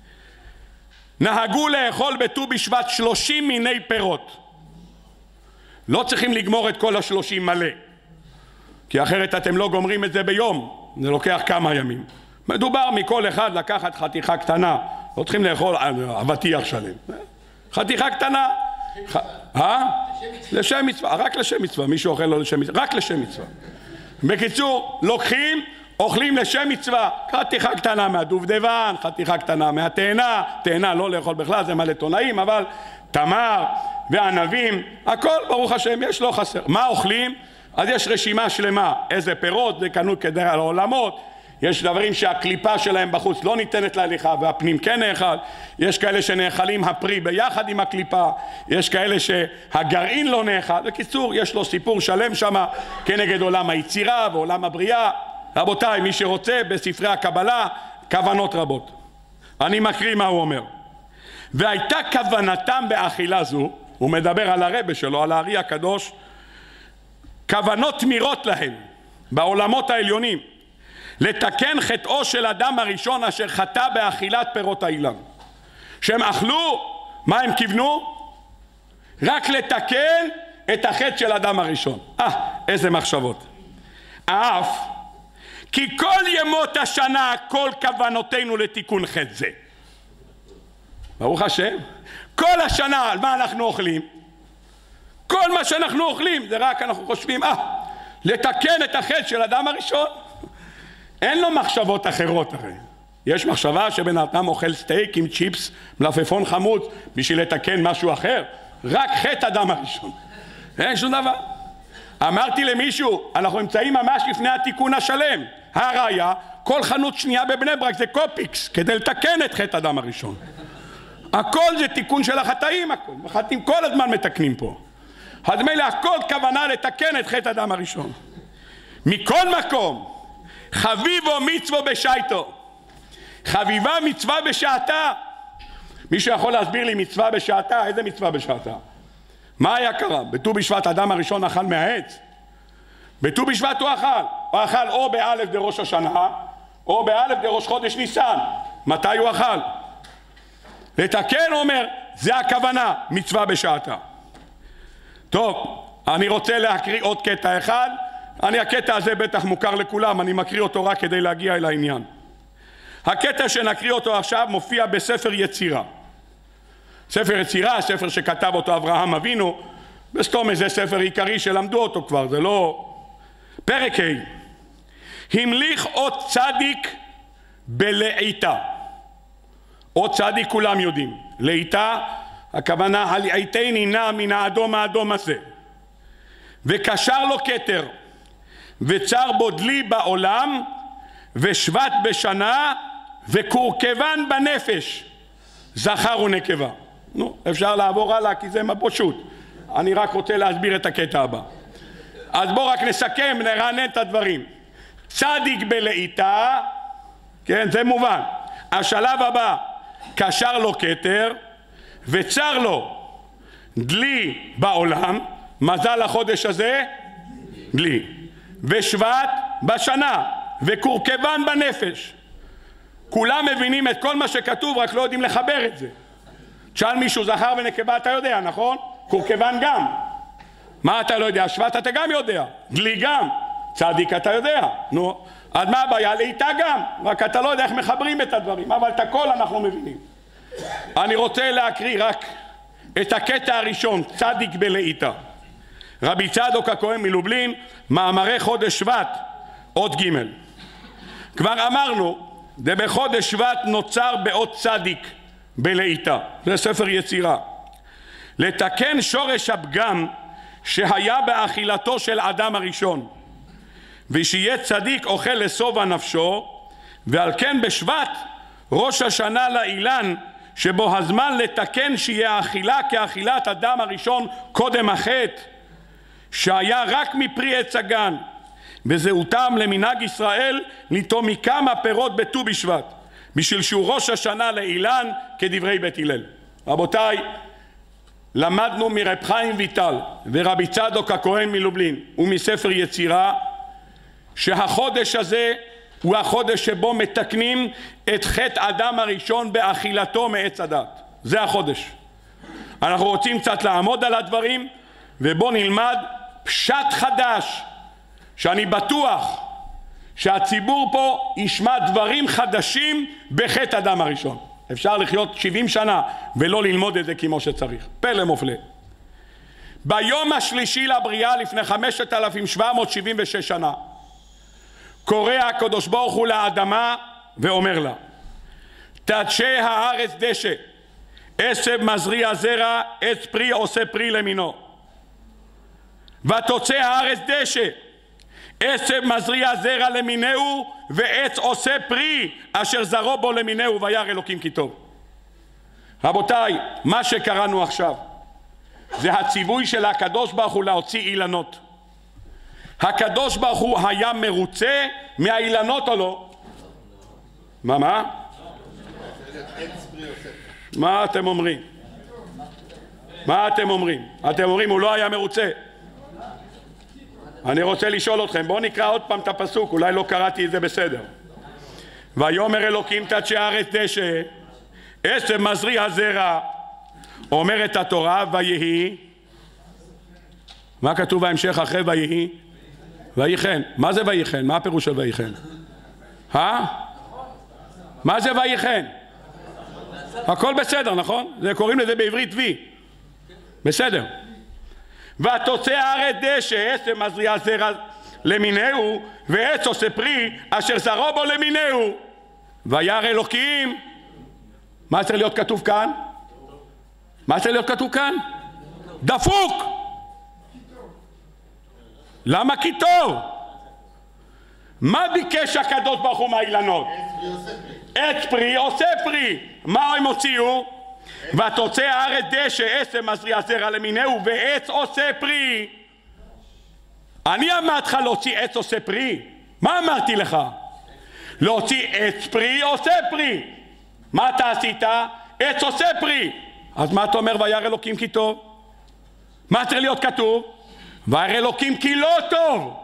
נהגו לאכול בט"ו בשבט שלושים מיני פירות. לא צריכים לגמור את כל השלושים מלא, כי אחרת אתם לא גומרים את זה ביום, זה לוקח כמה ימים. מדובר מכל אחד לקחת חתיכה קטנה, לא צריכים לאכול אבטיח שלם, חתיכה קטנה. אה? לשם מצווה, רק לשם מצווה, מישהו אוכל לא לשם מצווה, רק לשם מצווה. בקיצור, לוקחים, אוכלים לשם מצווה, חתיכה קטנה מהדובדבן, חתיכה קטנה מהתאנה, תאנה לא לאכול בכלל, זה מלא תונאים, אבל תמר וענבים, הכל ברוך השם, יש לא חסר. מה אוכלים? אז יש רשימה שלמה, איזה פירות, זה קנו כדי על העולמות, יש דברים שהקליפה שלהם בחוץ לא ניתנת להליכה והפנים כן נאכל, יש כאלה שנאכלים הפרי ביחד עם הקליפה, יש כאלה שהגרעין לא נאכל. בקיצור, יש לו סיפור שלם שמה כנגד עולם היצירה ועולם הבריאה. רבותיי, מי שרוצה בספרי הקבלה, כוונות רבות. אני מקריא מה הוא אומר. והייתה כוונתם באכילה זו, הוא מדבר על הרבי שלו, על הארי הקדוש, כוונות תמירות להם בעולמות העליונים, לתקן חטאו של אדם הראשון אשר חטא באכילת פירות האילן. שהם אכלו, מה הם כיוונו? רק לתקן את החטא של אדם הראשון. אה, איזה מחשבות. אף כי כל ימות השנה כל כוונותינו לתיקון חטא זה. ברוך השם. כל השנה על מה אנחנו אוכלים? כל מה שאנחנו אוכלים זה רק אנחנו חושבים, אה, לתקן את החטא של אדם הראשון. אין לו מחשבות אחרות הרי. יש מחשבה שבן אדם אוכל סטייק עם צ'יפס, מלפפון חמוץ, בשביל לתקן משהו אחר. רק חטא אדם הראשון. אין שום דבר. אמרתי למישהו, אנחנו נמצאים ממש לפני התיקון השלם. הראיה, כל חנות שנייה בבני ברק זה קופיקס, כדי לתקן את חטא אדם הראשון. הכל זה תיקון של החטאים, הכל. החטאים כל הזמן מתקנים פה. אז מילא הכל כוונה לתקן את חטא אדם הראשון. מכל מקום, חביבו מצווה בשייטו. חביבה מצווה בשעתה. מישהו יכול להסביר לי מצווה בשעתה? איזה מצווה בשעתה? מה היה קרה? בט"ו בשבט אדם הראשון אכל מהעץ? בט"ו בשבט הוא אכל. הוא אכל או באלף דראש השנה, או באלף דראש חודש ניסן. מתי הוא אכל? לתקן אומר, זה הכוונה, מצווה בשעתה. טוב, אני רוצה להקריא עוד קטע אחד. אני הקטע הזה בטח מוכר לכולם, אני מקריא אותו רק כדי להגיע אל העניין. הקטע שנקריא אותו עכשיו מופיע בספר יצירה. ספר יצירה, ספר שכתב אותו אברהם אבינו, בסתום איזה ספר עיקרי שלמדו אותו כבר, זה לא... פרק ה' המליך עוד צדיק בלעיתה. עוד צדיק כולם יודעים. לעיתה, הכוונה הלעיתני נע מן האדום האדום הזה. וקשר לו כתר, וצר בו דלי בעולם, ושבט בשנה, וקורכבן בנפש, זכר ונקבה. נו, אפשר לעבור הלאה כי זה פשוט. אני רק רוצה להסביר את הקטע הבא. אז בואו רק נסכם, נרענן את הדברים. צדיק בלעיתה, כן, זה מובן. השלב הבא, קשר לו כתר וצר לו דלי בעולם, מזל החודש הזה דלי, ושבט בשנה, וקורקבן בנפש. כולם מבינים את כל מה שכתוב, רק לא יודעים לחבר את זה. תשאל מישהו זכר ונקבה, אתה יודע, נכון? קורקבן גם. מה אתה לא יודע? שבט אתה גם יודע, דלי גם, צדיק אתה יודע. נו, אז מה הבעיה? לעיתה גם, רק אתה לא יודע איך מחברים את הדברים, אבל את הכל אנחנו מבינים. אני רוצה להקריא רק את הקטע הראשון, צדיק בלעיתה. רבי צדוק הכהן מלובלין, מאמרי חודש שבט, אות ג'. כבר אמרנו, זה בחודש שבט נוצר באות צדיק בלעיתה, זה ספר יצירה. לתקן שורש הפגם שהיה באכילתו של אדם הראשון, ושיהיה צדיק אוכל לשובע נפשו, ועל כן בשבט ראש השנה לאילן, שבו הזמן לתקן שיהיה אכילה כאכילת אדם הראשון קודם החטא, שהיה רק מפרי עץ הגן, וזהותם למנהג ישראל ליטום מכמה פירות בט"ו בשבט, בשביל שהוא ראש השנה לאילן כדברי בית הלל. רבותיי, למדנו מרב חיים ויטל ורבי צדוק הכהן מלובלין ומספר יצירה שהחודש הזה הוא החודש שבו מתקנים את חטא אדם הראשון באכילתו מעץ הדת. זה החודש. אנחנו רוצים קצת לעמוד על הדברים, ובוא נלמד פשט חדש, שאני בטוח שהציבור פה ישמע דברים חדשים בחטא אדם הראשון. אפשר לחיות שבעים שנה ולא ללמוד את זה כמו שצריך. פלא מופלא. ביום השלישי לבריאה לפני חמשת אלפים שבע מאות שבעים ושש שנה קורא הקדוש ברוך הוא לאדמה ואומר לה, תדשא הארץ דשא, עשב מזריע זרע, עץ פרי עושה פרי למינו. ותוצא הארץ דשא, עשב מזריע זרע למינהו, ועץ עושה פרי אשר זרעו בו למינהו, וירא אלוקים כי טוב. רבותיי, מה שקראנו עכשיו זה הציווי של הקדוש ברוך הוא להוציא אילנות. הקדוש ברוך הוא היה מרוצה מהאילנות או לא? מה מה? מה אתם אומרים? מה אתם אומרים? אתם אומרים הוא לא היה מרוצה? אני רוצה לשאול אתכם, בואו נקרא עוד פעם את הפסוק, אולי לא קראתי את זה בסדר. ויאמר אלוקים תדשא הארץ דשא, עשב מזריע זרע, אומרת התורה, ויהי. מה כתוב בהמשך אחרי ויהי? ויחן. מה זה ויחן? מה הפירוש של ויחן? אה? מה זה ויחן? הכל בסדר, נכון? זה קוראים לזה בעברית וי. בסדר. ותוצא הארץ דשא, עשב מזריע זרע למינהו, ועץ עושה פרי אשר זרעו בו למינהו, וירא אלוקים. מה צריך להיות כתוב כאן? מה צריך להיות כתוב כאן? דפוק. למה כי טוב? מה ביקש הקדוש ברוך הוא מהאילנות? עץ פרי עושה פרי. מה הם הוציאו? ותוצא הארץ דשא, עשב מזריע זרע למינהו, ועץ עושה פרי. אני אמרתי לך להוציא עץ עושה פרי? מה אמרתי לך? להוציא עץ פרי עושה פרי. מה אתה עשית? עץ עושה פרי. אז מה אתה אומר וירא אלוקים כי טוב? מה צריך להיות כתוב? וירא אלוקים כי לא טוב.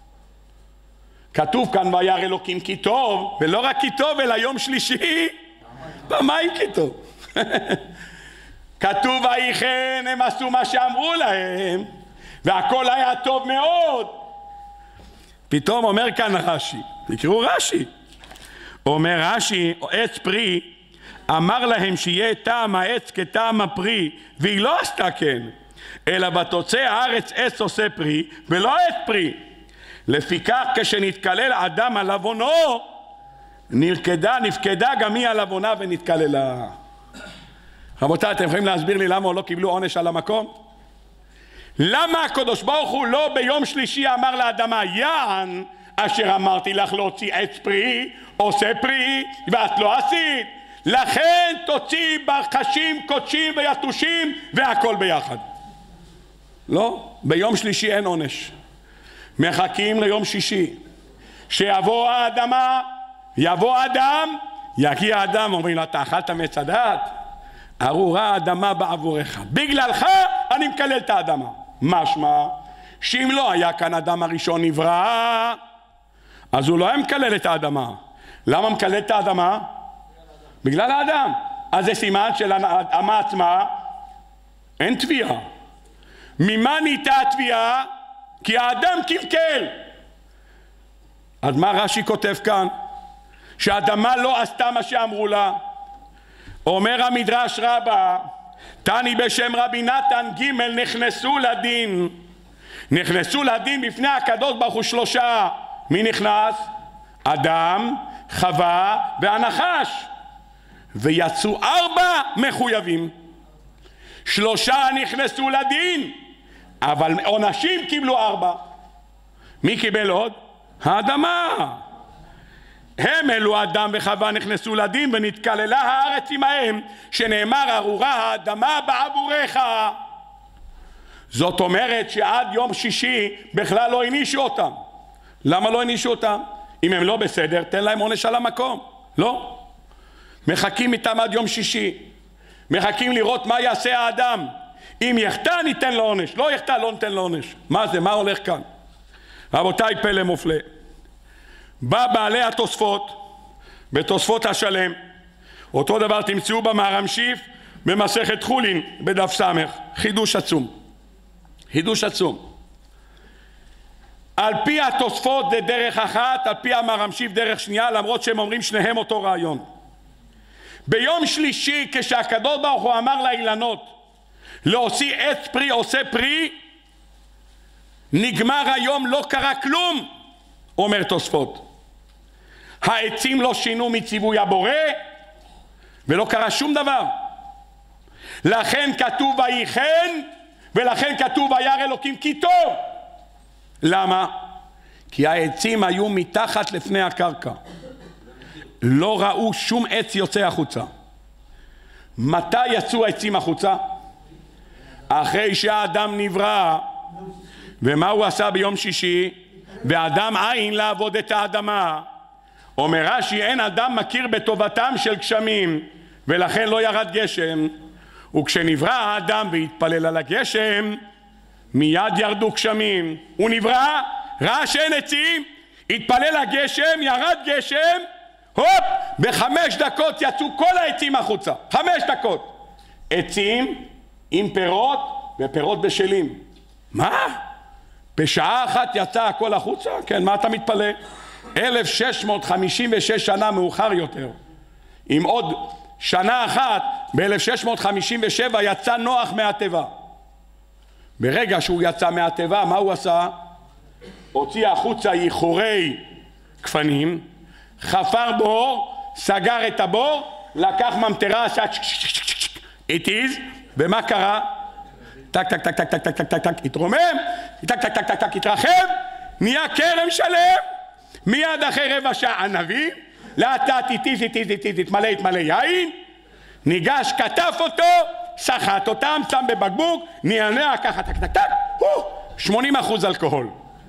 כתוב כאן וירא אלוקים כי טוב, ולא רק כי טוב אלא יום שלישי פעמיים כי טוב. כתוב ויחן, הם עשו מה שאמרו להם והכל היה טוב מאוד. פתאום אומר כאן רש"י, תקראו רש"י, אומר רש"י, עץ פרי אמר להם שיהיה טעם העץ כטעם הפרי, והיא לא עשתה כן, אלא ותוצא הארץ עץ עושה פרי ולא עץ פרי. לפיכך כשנתקלל אדם על עוונו, נרקדה נפקדה גם היא על עוונה ונתקללה. רבותיי, אתם יכולים להסביר לי למה לא קיבלו עונש על המקום? למה הקדוש ברוך הוא לא ביום שלישי אמר לאדמה, יען אשר אמרתי לך להוציא עץ פרי עושה פרי ואת לא עשית, לכן תוציא ברחשים קודשים ויתושים והכל ביחד? לא, ביום שלישי אין עונש, מחכים ליום שישי. שיבוא האדמה, יבוא אדם, יגיע אדם, אומרים לו, אתה אכלת מעץ הדעת? ארורה האדמה בעבורך, בגללך אני מקלל את האדמה. משמע שאם לא היה כאן אדם הראשון נברא, אז הוא לא היה מקלל את האדמה. למה מקלל את האדמה? בגלל האדם. אז זה סימן של האדמה עצמה אין תביעה. ממה נהייתה התביעה? כי האדם קלקל. אז מה רש"י כותב כאן? שהאדמה לא עשתה מה שאמרו לה. אומר המדרש רבה, תני בשם רבי נתן ג' נכנסו לדין. נכנסו לדין בפני הקדוש ברוך הוא שלושה. מי נכנס? אדם, חווה והנחש. ויצאו ארבע מחויבים. שלושה נכנסו לדין, אבל עונשים קיבלו ארבע. מי קיבל עוד? האדמה. הם אלו אדם וחווה נכנסו לדין, ונתקללה הארץ עמהם, שנאמר ארורה האדמה בעבורך. זאת אומרת שעד יום שישי בכלל לא הנישו אותם. למה לא הנישו אותם? אם הם לא בסדר, תן להם עונש על המקום. לא. מחכים איתם עד יום שישי. מחכים לראות מה יעשה האדם. אם יחטא ניתן לו עונש, לא יחטא לא ניתן לו עונש. מה זה? מה הולך כאן? רבותיי, פלא מופלא. בא בעלי התוספות, בתוספות השלם, אותו דבר תמצאו במהר"ם-שיף במסכת חולין בדף סמך. חידוש עצום. חידוש עצום. על פי התוספות זה דרך אחת, על פי המהר"ם-שיף דרך שנייה, למרות שהם אומרים שניהם אותו רעיון. ביום שלישי כשהקדוש ברוך הוא אמר לאילנות להוציא עץ פרי עושה פרי, נגמר היום, לא קרה כלום. אומר תוספות, העצים לא שינו מציווי הבורא ולא קרה שום דבר. לכן כתוב ויחן, ולכן כתוב וירא אלוקים כי טוב. למה? כי העצים היו מתחת לפני הקרקע, לא ראו שום עץ יוצא החוצה. מתי יצאו העצים החוצה? אחרי שהאדם נברא. ומה הוא עשה ביום שישי? ואדם עין לעבוד את האדמה. אומר רש"י, אין אדם מכיר בטובתם של גשמים, ולכן לא ירד גשם. וכשנברא האדם והתפלל על הגשם, מיד ירדו גשמים. הוא נברא, ראה שאין עצים, התפלל הגשם, ירד גשם, הופ, בחמש דקות יצאו כל העצים החוצה. חמש דקות. עצים עם פירות ופירות בשלים. מה? בשעה אחת יצא הכל החוצה? כן, מה אתה מתפלא? אלף שש מאות חמישים ושש שנה מאוחר יותר, עם עוד שנה אחת, ב-אלף שש מאות חמישים ושבע יצא נוח מהתיבה. ברגע שהוא יצא מהתיבה, מה הוא עשה? הוציא החוצה ייחורי כפנים, חפר בור, סגר את הבור, לקח ממטרה, עשה התיז, ומה קרה? טק טק טק טק טק טק טק טק התרומם, טק טק טק טק טק התרחב, נהיה כרם שלם. מיד אחרי רבע שעה ענבים, לאט לאט התיז התיז התיז התמלא התמלא יין, ניגש כתף אותו, סחט אותם, שם בבקבוק, נענע ככה טק טק טק, שמונים אחוז אלכוהול.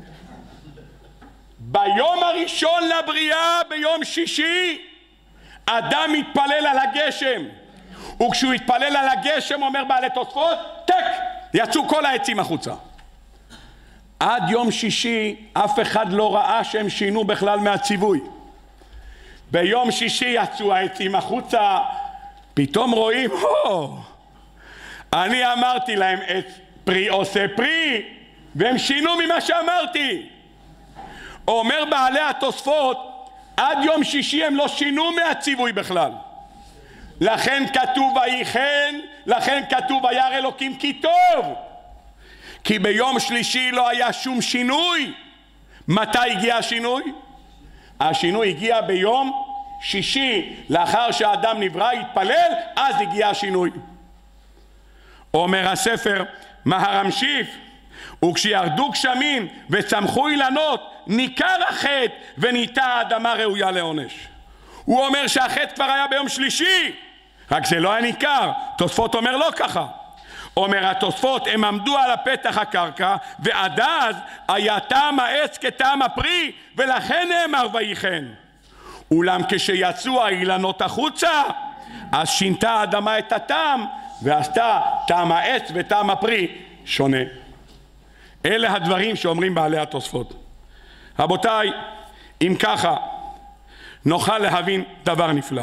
ביום הראשון לבריאה, ביום שישי, אדם מתפלל על הגשם, וכשהוא התפלל על הגשם, אומר בעלי תוספות, טק, יצאו כל העצים החוצה. עד יום שישי אף אחד לא ראה שהם שינו בכלל מהציווי. ביום שישי יצאו העצים החוצה, פתאום רואים, או, אני אמרתי להם עץ פרי עושה פרי, והם שינו ממה שאמרתי. אומר בעלי התוספות, עד יום שישי הם לא שינו מהציווי בכלל. לכן כתוב ויחן, לכן כתוב וירא אלוקים כי טוב. כי ביום שלישי לא היה שום שינוי. מתי הגיע השינוי? השינוי הגיע ביום שישי, לאחר שהאדם נברא, התפלל, אז הגיע השינוי. אומר הספר מהר"ם-שיף, וכשירדו גשמים וצמחו אילנות, ניכר החטא ונהייתה האדמה ראויה לעונש. הוא אומר שהחטא כבר היה ביום שלישי, רק זה לא היה ניכר. תוספות אומר לא ככה. אומר התוספות, הם עמדו על הפתח הקרקע, ועד אז היה טעם העץ כטעם הפרי, ולכן נאמר ויחן. אולם כשיצאו האילנות החוצה, אז שינתה האדמה את הטעם, ועשתה טעם העץ וטעם הפרי שונה. אלה הדברים שאומרים בעלי התוספות. רבותיי, אם ככה נוכל להבין דבר נפלא.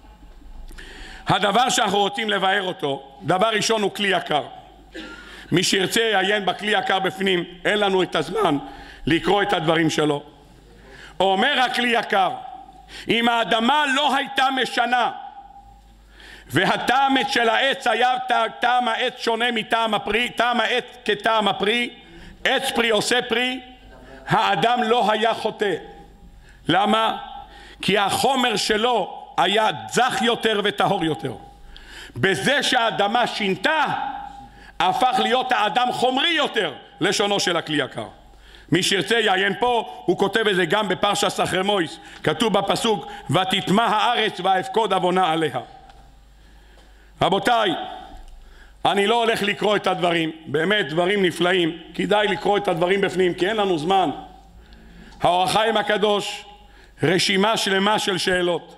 הדבר שאנחנו רוצים לבאר אותו, דבר ראשון הוא כלי יקר. מי שירצה יעיין בכלי יקר בפנים, אין לנו את הזמן לקרוא את הדברים שלו. אומר הכלי יקר, אם האדמה לא הייתה משנה והטעם של העץ היה טעם העץ שונה מטעם הפרי, טעם העץ כטעם הפרי, עץ פרי עושה פרי, האדם לא היה חוטא. למה? כי החומר שלו היה זך יותר וטהור יותר. בזה שהאדמה שינתה, הפך להיות האדם חומרי יותר, לשונו של הכלי יקר. מי שירצה יעיין פה, הוא כותב את זה גם בפרשת סחר מויס, כתוב בפסוק, ותטמא הארץ ואפקוד עוונה עליה. רבותיי, אני לא הולך לקרוא את הדברים, באמת דברים נפלאים, כדאי לקרוא את הדברים בפנים, כי אין לנו זמן. האור החיים הקדוש, רשימה שלמה של שאלות.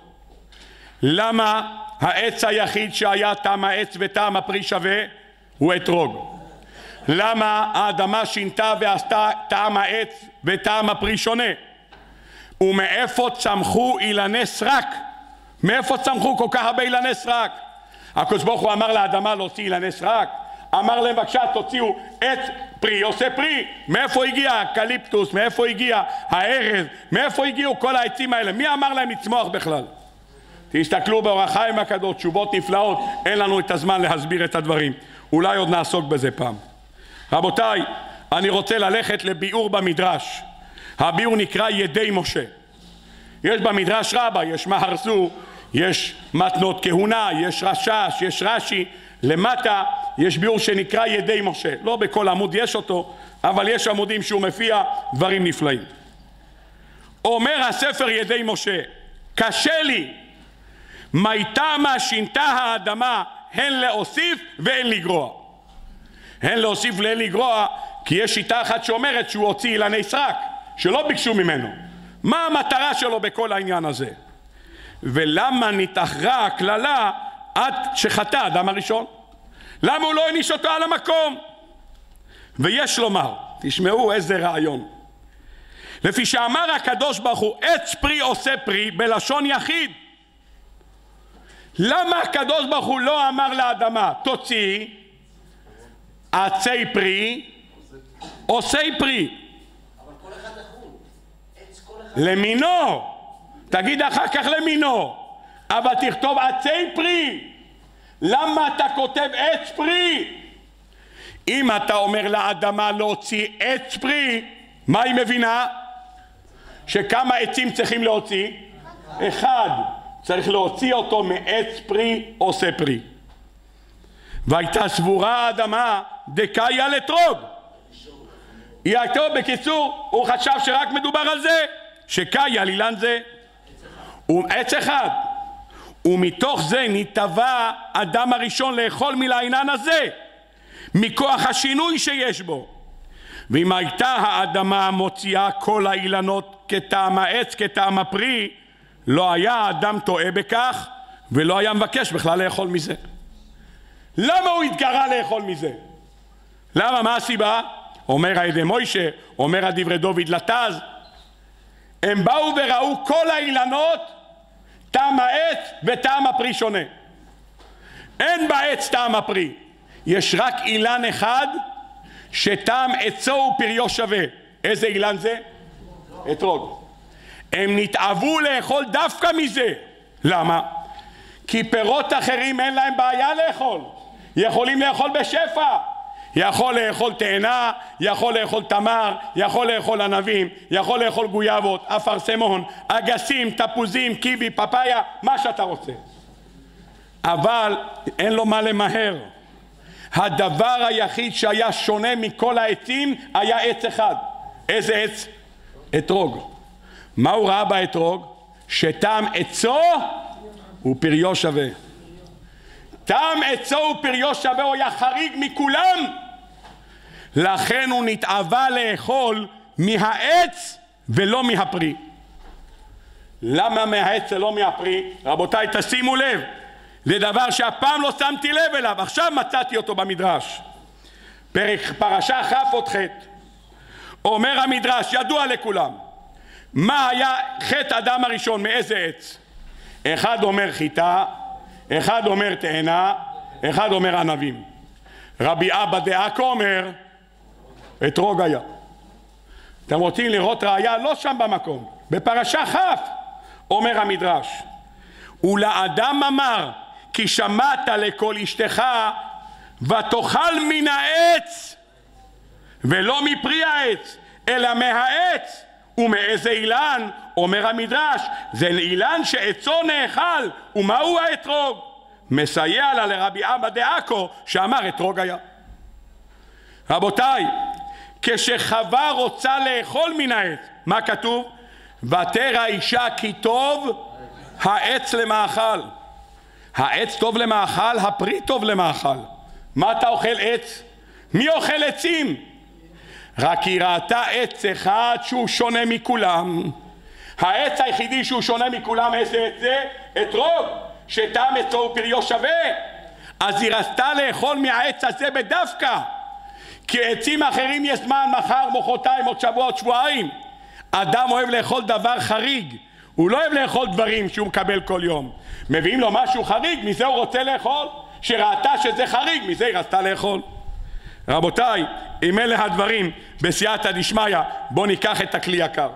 למה העץ היחיד שהיה טעם העץ וטעם הפרי שווה הוא אתרוג? למה האדמה שינתה ועשתה טעם העץ וטעם הפרי שונה? ומאיפה צמחו אילני סרק? מאיפה צמחו כל כך הרבה אילני סרק? הקדוש ברוך הוא אמר לאדמה להוציא אילני סרק, אמר להם בבקשה תוציאו עץ פרי עושה פרי. מאיפה הגיע הקליפטוס? מאיפה הגיע הארז? מאיפה הגיעו כל העצים האלה? מי אמר להם לצמוח בכלל? תסתכלו באור החיים הקדוש, תשובות נפלאות, אין לנו את הזמן להסביר את הדברים, אולי עוד נעסוק בזה פעם. רבותיי, אני רוצה ללכת לביאור במדרש. הביאור נקרא ידי משה. יש במדרש רבה, יש מהרסו, יש מתנות כהונה, יש רשש, יש רש"י. למטה יש ביאור שנקרא ידי משה. לא בכל עמוד יש אותו, אבל יש עמודים שהוא מפיע דברים נפלאים. אומר הספר ידי משה, קשה לי מייתמה שינתה האדמה הן להוסיף והן לגרוע. הן להוסיף והן לגרוע כי יש שיטה אחת שאומרת שהוא הוציא אילני סרק שלא ביקשו ממנו. מה המטרה שלו בכל העניין הזה? ולמה נתאחרה הכללה עד שחטא האדם הראשון? למה הוא לא הניש אותו על המקום? ויש לומר, תשמעו איזה רעיון, לפי שאמר הקדוש ברוך הוא עץ פרי עושה פרי בלשון יחיד, למה הקדוש ברוך הוא לא אמר לאדמה תוציא עצי פרי עושי פרי? אבל כל אחד לחוד, עץ כל אחד למינו, תגיד אחר כך למינו, אבל תכתוב עצי פרי. למה אתה כותב עץ פרי? אם אתה אומר לאדמה להוציא עץ פרי, מה היא מבינה? שכמה עצים צריכים להוציא? אחד. צריך להוציא אותו מעץ פרי עושה פרי. והייתה סבורה האדמה דקאיה לטרוג. היא הייתה, בקיצור, הוא חשב שרק מדובר על זה, שקאיה לילן זה הוא עץ אחד, ומתוך זה נתבע אדם הראשון לאכול מן העניין הזה מכוח השינוי שיש בו. ואם הייתה האדמה מוציאה כל האילנות כטעם העץ כטעם הפרי, לא היה האדם טועה בכך ולא היה מבקש בכלל לאכול מזה. למה הוא התגרה לאכול מזה? למה? מה הסיבה? אומר הידי מוישה, אומר הדברי דוד לטז, הם באו וראו כל האילנות טעם העץ וטעם הפרי שונה. אין בעץ טעם הפרי, יש רק אילן אחד שטעם עצו ופריו שווה. איזה אילן זה? אתרוג. הם נתאבו לאכול דווקא מזה. למה? כי פירות אחרים אין להם בעיה לאכול, יכולים לאכול בשפע. יכול לאכול תאנה, יכול לאכול תמר, יכול לאכול ענבים, יכול לאכול גויאבות, אפרסמון, אגסים, תפוזים, קיבי, פפאיה, מה שאתה רוצה. אבל אין לו מה למהר. הדבר היחיד שהיה שונה מכל העצים היה עץ אחד. איזה עץ? אתרוג. מה הוא ראה באתרוג? שטעם עצו ופריו שווה. טעם עצו ופריו שווה, הוא היה חריג מכולם, לכן הוא נתאווה לאכול מהעץ ולא מהפרי. למה מהעץ ולא מהפרי? רבותיי, תשימו לב, זה דבר שהפעם לא שמתי לב אליו, עכשיו מצאתי אותו במדרש. פרק פרשה כ' עוד ח'. אומר המדרש, ידוע לכולם, מה היה חטא אדם הראשון, מאיזה עץ? אחד אומר חיטה, אחד אומר תאנה, אחד אומר ענבים. רבי אבא דעכו אומר אתרוג היה. אתם רוצים לראות ראיה? לא שם במקום, בפרשה כ'. אומר המדרש, ולאדם אמר, כי שמעת לקול אשתך ותאכל מן העץ, ולא מפרי העץ אלא מהעץ. ומאיזה אילן? אומר המדרש, זה אילן שעצו נאכל. ומהו האתרוג? מסייע לה לרבי אבא דעכו שאמר אתרוג היה. רבותיי, כשחווה רוצה לאכול מן העץ, מה כתוב? ותרא האישה כי טוב העץ למאכל. העץ טוב למאכל, הפרי טוב למאכל. מה אתה אוכל עץ? מי אוכל עצים? רק היא ראתה עץ אחד שהוא שונה מכולם. העץ היחידי שהוא שונה מכולם, איזה עץ זה? אתרוג, שטעם עצו ופריו שווה. אז היא רצתה לאכול מהעץ הזה בדווקא, כי עצים אחרים יש זמן, מחר, מחרתיים, עוד שבוע, עוד שבועיים. אדם אוהב לאכול דבר חריג, הוא לא אוהב לאכול דברים שהוא מקבל כל יום. מביאים לו משהו חריג, מזה הוא רוצה לאכול. שראתה שזה חריג, מזה היא רצתה לאכול. רבותיי, אם אלה הדברים בסייעתא דשמיא, בואו ניקח את הכלי יקר.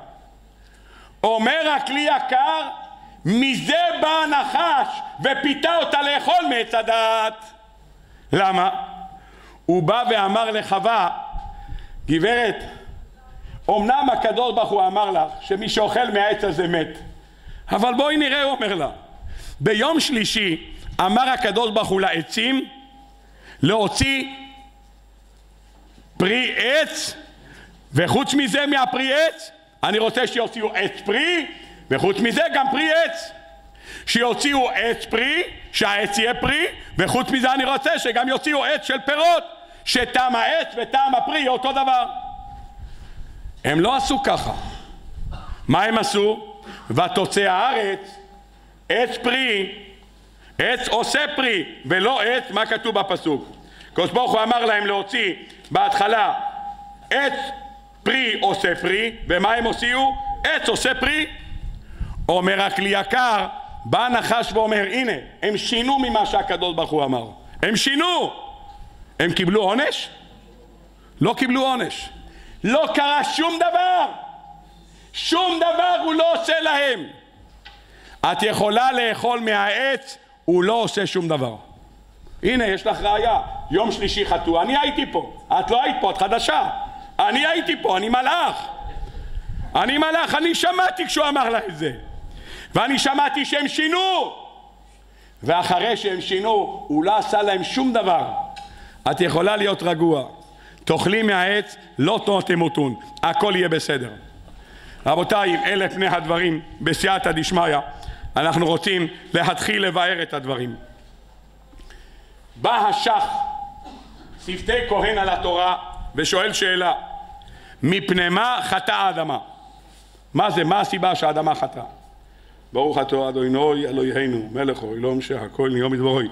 אומר הכלי יקר, מזה בא הנחש ופיתה אותה לאכול מעץ הדעת. למה? הוא בא ואמר לחווה, גברת, אמנם הקדוש ברוך הוא אמר לך שמי שאוכל מהעץ הזה מת, אבל בואי נראה, הוא אומר לה, ביום שלישי אמר הקדוש ברוך הוא לעצים להוציא פרי עץ, וחוץ מזה מהפרי עץ אני רוצה שיוציאו עץ פרי, וחוץ מזה גם פרי עץ. שיוציאו עץ פרי, שהעץ יהיה פרי, וחוץ מזה אני רוצה שגם יוציאו עץ של פירות, שטעם העץ וטעם הפרי יהיה אותו דבר. הם לא עשו ככה. מה הם עשו? ותוצא הארץ עץ פרי, עץ עושה פרי ולא עץ, מה כתוב בפסוק? הקדוש ברוך הוא אמר להם להוציא בהתחלה עץ פרי עושה פרי, ומה הם הוציאו? עץ עושה פרי. אומר הכלי יקר, בא נחש ואומר, הנה, הם שינו ממה שהקדוש ברוך הוא אמר. הם שינו. הם קיבלו עונש? לא קיבלו עונש. לא קרה שום דבר. שום דבר הוא לא עושה להם. את יכולה לאכול מהעץ, הוא לא עושה שום דבר. הנה, יש לך ראיה. יום שלישי חטוא, אני הייתי פה. את לא היית פה, את חדשה. אני הייתי פה, אני מלאך. אני מלאך, אני שמעתי כשהוא אמר לה את זה. ואני שמעתי שהם שינו. ואחרי שהם שינו, הוא לא עשה להם שום דבר. את יכולה להיות רגוע. תאכלי מהעץ, לא תמותון. הכל יהיה בסדר. רבותיי, אם אלה פני הדברים בסייעתא דשמיא, אנחנו רוצים להתחיל לבאר את הדברים. בא השח, שפתי כהן על התורה, ושואל שאלה, מפני מה חטאה האדמה? מה זה? מה הסיבה שהאדמה חטאה? ברוך אתה אדוני אלוהינו מלך העולם שהכל נהיה בדברו.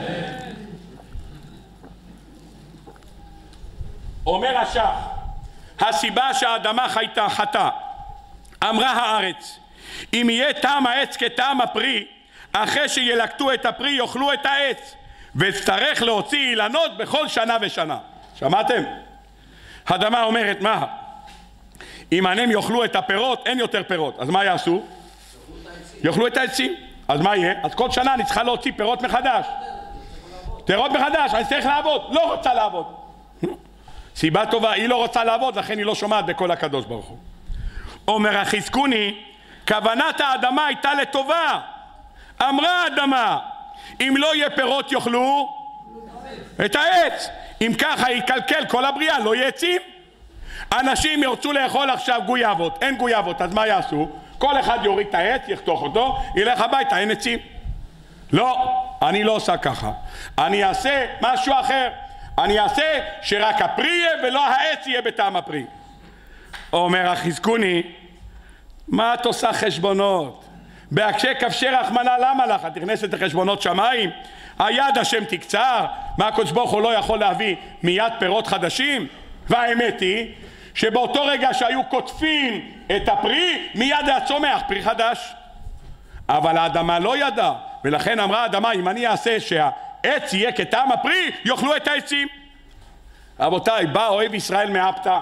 אומר השח, הסיבה שהאדמה חטאה, אמרה הארץ, אם יהיה טעם העץ כטעם הפרי, אחרי שילקטו את הפרי יאכלו את העץ, וצריך להוציא אילנות בכל שנה ושנה. שמעתם? האדמה אומרת מה? אם הם יאכלו את הפירות, אין יותר פירות, אז מה יעשו? יאכלו את העצים. אז מה יהיה? אז כל שנה אני צריכה להוציא פירות מחדש. פירות מחדש, אני צריך לעבוד. לא רוצה לעבוד. סיבה טובה, היא לא רוצה לעבוד, לכן היא לא שומעת בכל הקדוש ברוך הוא. אומר החזקוני, כוונת האדמה הייתה לטובה. אמרה האדמה, אם לא יהיה פירות יאכלו את העץ. אם ככה יקלקל כל הבריאה, לא יהיה עצים. אנשים ירצו לאכול עכשיו גויאבות, אין גויאבות, אז מה יעשו? כל אחד יוריד את העץ, יחתוך אותו, ילך הביתה, אין עצים. לא, אני לא עושה ככה, אני אעשה משהו אחר, אני אעשה שרק הפרי יהיה ולא העץ יהיה בטעם הפרי. אומר החזקוני, מה את עושה חשבונות? בהקשה כבשי רחמנה, למה לך? את נכנסת לחשבונות שמיים? היד השם תקצר, מה הקדוש ברוך הוא לא יכול להביא מיד פירות חדשים? והאמת היא שבאותו רגע שהיו קוטפים את הפרי, מיד היה צומח פרי חדש. אבל האדמה לא ידעה, ולכן אמרה האדמה, אם אני אעשה שהעץ יהיה כטעם הפרי, יאכלו את העצים. רבותיי, בא אוהב ישראל מאפתא,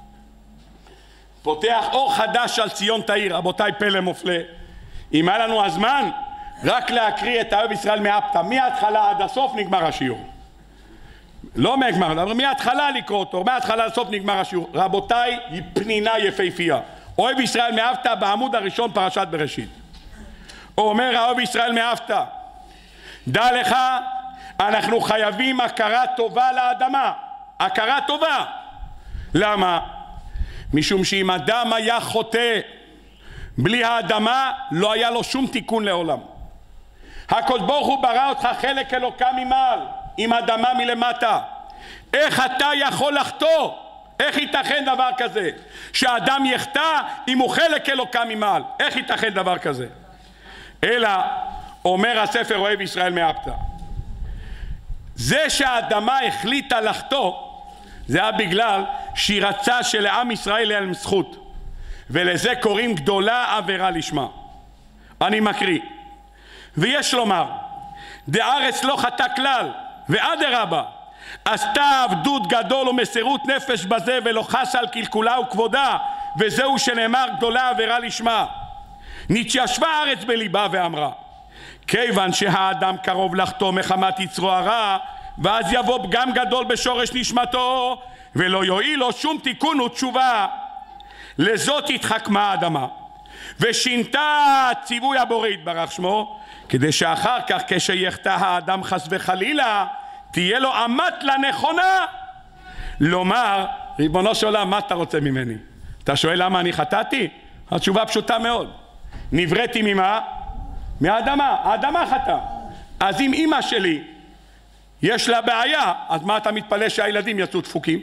פותח אור חדש על ציון תאיר. רבותיי, פלא מופלא. אם היה לנו הזמן רק להקריא את אוהב ישראל מאפתא מההתחלה עד הסוף, נגמר השיעור. לא מהגמר, אבל מההתחלה לקרוא אותו, מההתחלה לסוף נגמר השיעור. רבותיי, היא פנינה יפהפייה. אוהב ישראל מאפתא בעמוד הראשון פרשת בראשית. אומר האוהב ישראל מאפתא, דע לך, אנחנו חייבים הכרה טובה לאדמה. הכרה טובה. למה? משום שאם אדם היה חוטא בלי האדמה, לא היה לו שום תיקון לעולם. הקדוש ברוך הוא ברא אותך חלק אלוקה ממעל, עם אדמה מלמטה. איך אתה יכול לחטוא? איך ייתכן דבר כזה? שאדם יחטא אם הוא חלק אלוקה ממעל. איך ייתכן דבר כזה? אלא, אומר הספר אוהב ישראל מאפתא, זה שהאדמה החליטה לחטוא, זה היה בגלל שהיא רצה שלעם ישראל יהיה זכות, ולזה קוראים גדולה עבירה לשמה. אני מקריא, ויש לומר, דארץ לא חטא כלל, ואדרבה, עשתה עבדות גדול ומסירות נפש בזה, ולא חסה על קלקולה וכבודה, וזהו שנאמר גדולה עבירה לשמה. נתיישבה הארץ בליבה ואמרה, כיוון שהאדם קרוב לחטוא מחמת יצרו הרע, ואז יבוא פגם גדול בשורש נשמתו, ולא יועיל לו שום תיקון ותשובה. לזאת התחכמה האדמה, ושינתה ציווי הבורא יתברך שמו, כדי שאחר כך כשיחטא האדם חס וחלילה, תהיה לו אמת לנכונה לומר, ריבונו של עולם, מה אתה רוצה ממני? אתה שואל למה אני חטאתי? התשובה פשוטה מאוד. נבראתי ממה? מהאדמה. האדמה חטא. אז אם אמא שלי יש לה בעיה, אז מה אתה מתפלא שהילדים יצאו דפוקים?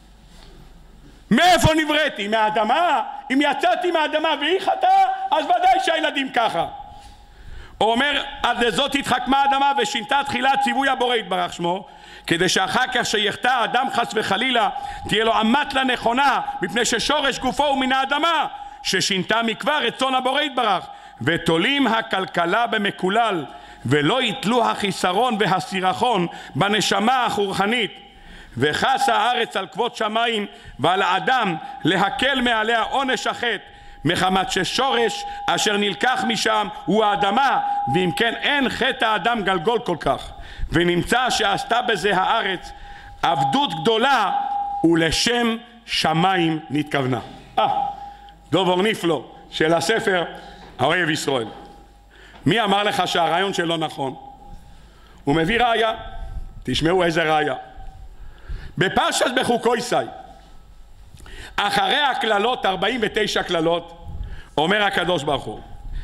מאיפה נבראתי? מהאדמה? אם יצאתי מהאדמה והיא חטאה, אז ודאי שהילדים ככה. הוא אומר, אז לזאת התחכמה האדמה ושינתה תחילה ציווי הבורא יתברך שמו, כדי שאחר כך שיחטא האדם חס וחלילה, תהיה לו אמת לנכונה, מפני ששורש גופו הוא מן האדמה, ששינתה מכבר רצון הבורא יתברך, ותולים הכלכלה במקולל, ולא יתלו החיסרון והסירחון בנשמה הרוחנית. וחסה הארץ על כבוד שמיים, ועל האדם להקל מעליה עונש החטא, מחמת ששורש אשר נלקח משם הוא האדמה, ואם כן אין חטא האדם גלגול כל כך. ונמצא שעשתה בזה הארץ עבדות גדולה, ולשם שמיים נתכוונה. אה, דובר נפלא של הספר האוהב ישראל. מי אמר לך שהרעיון שלו נכון? הוא מביא ראיה. תשמעו איזה ראיה. בפרשת בחוקויסי, אחרי הכללות, ארבעים ותשע כללות, אומר הקדוש ברוך הוא,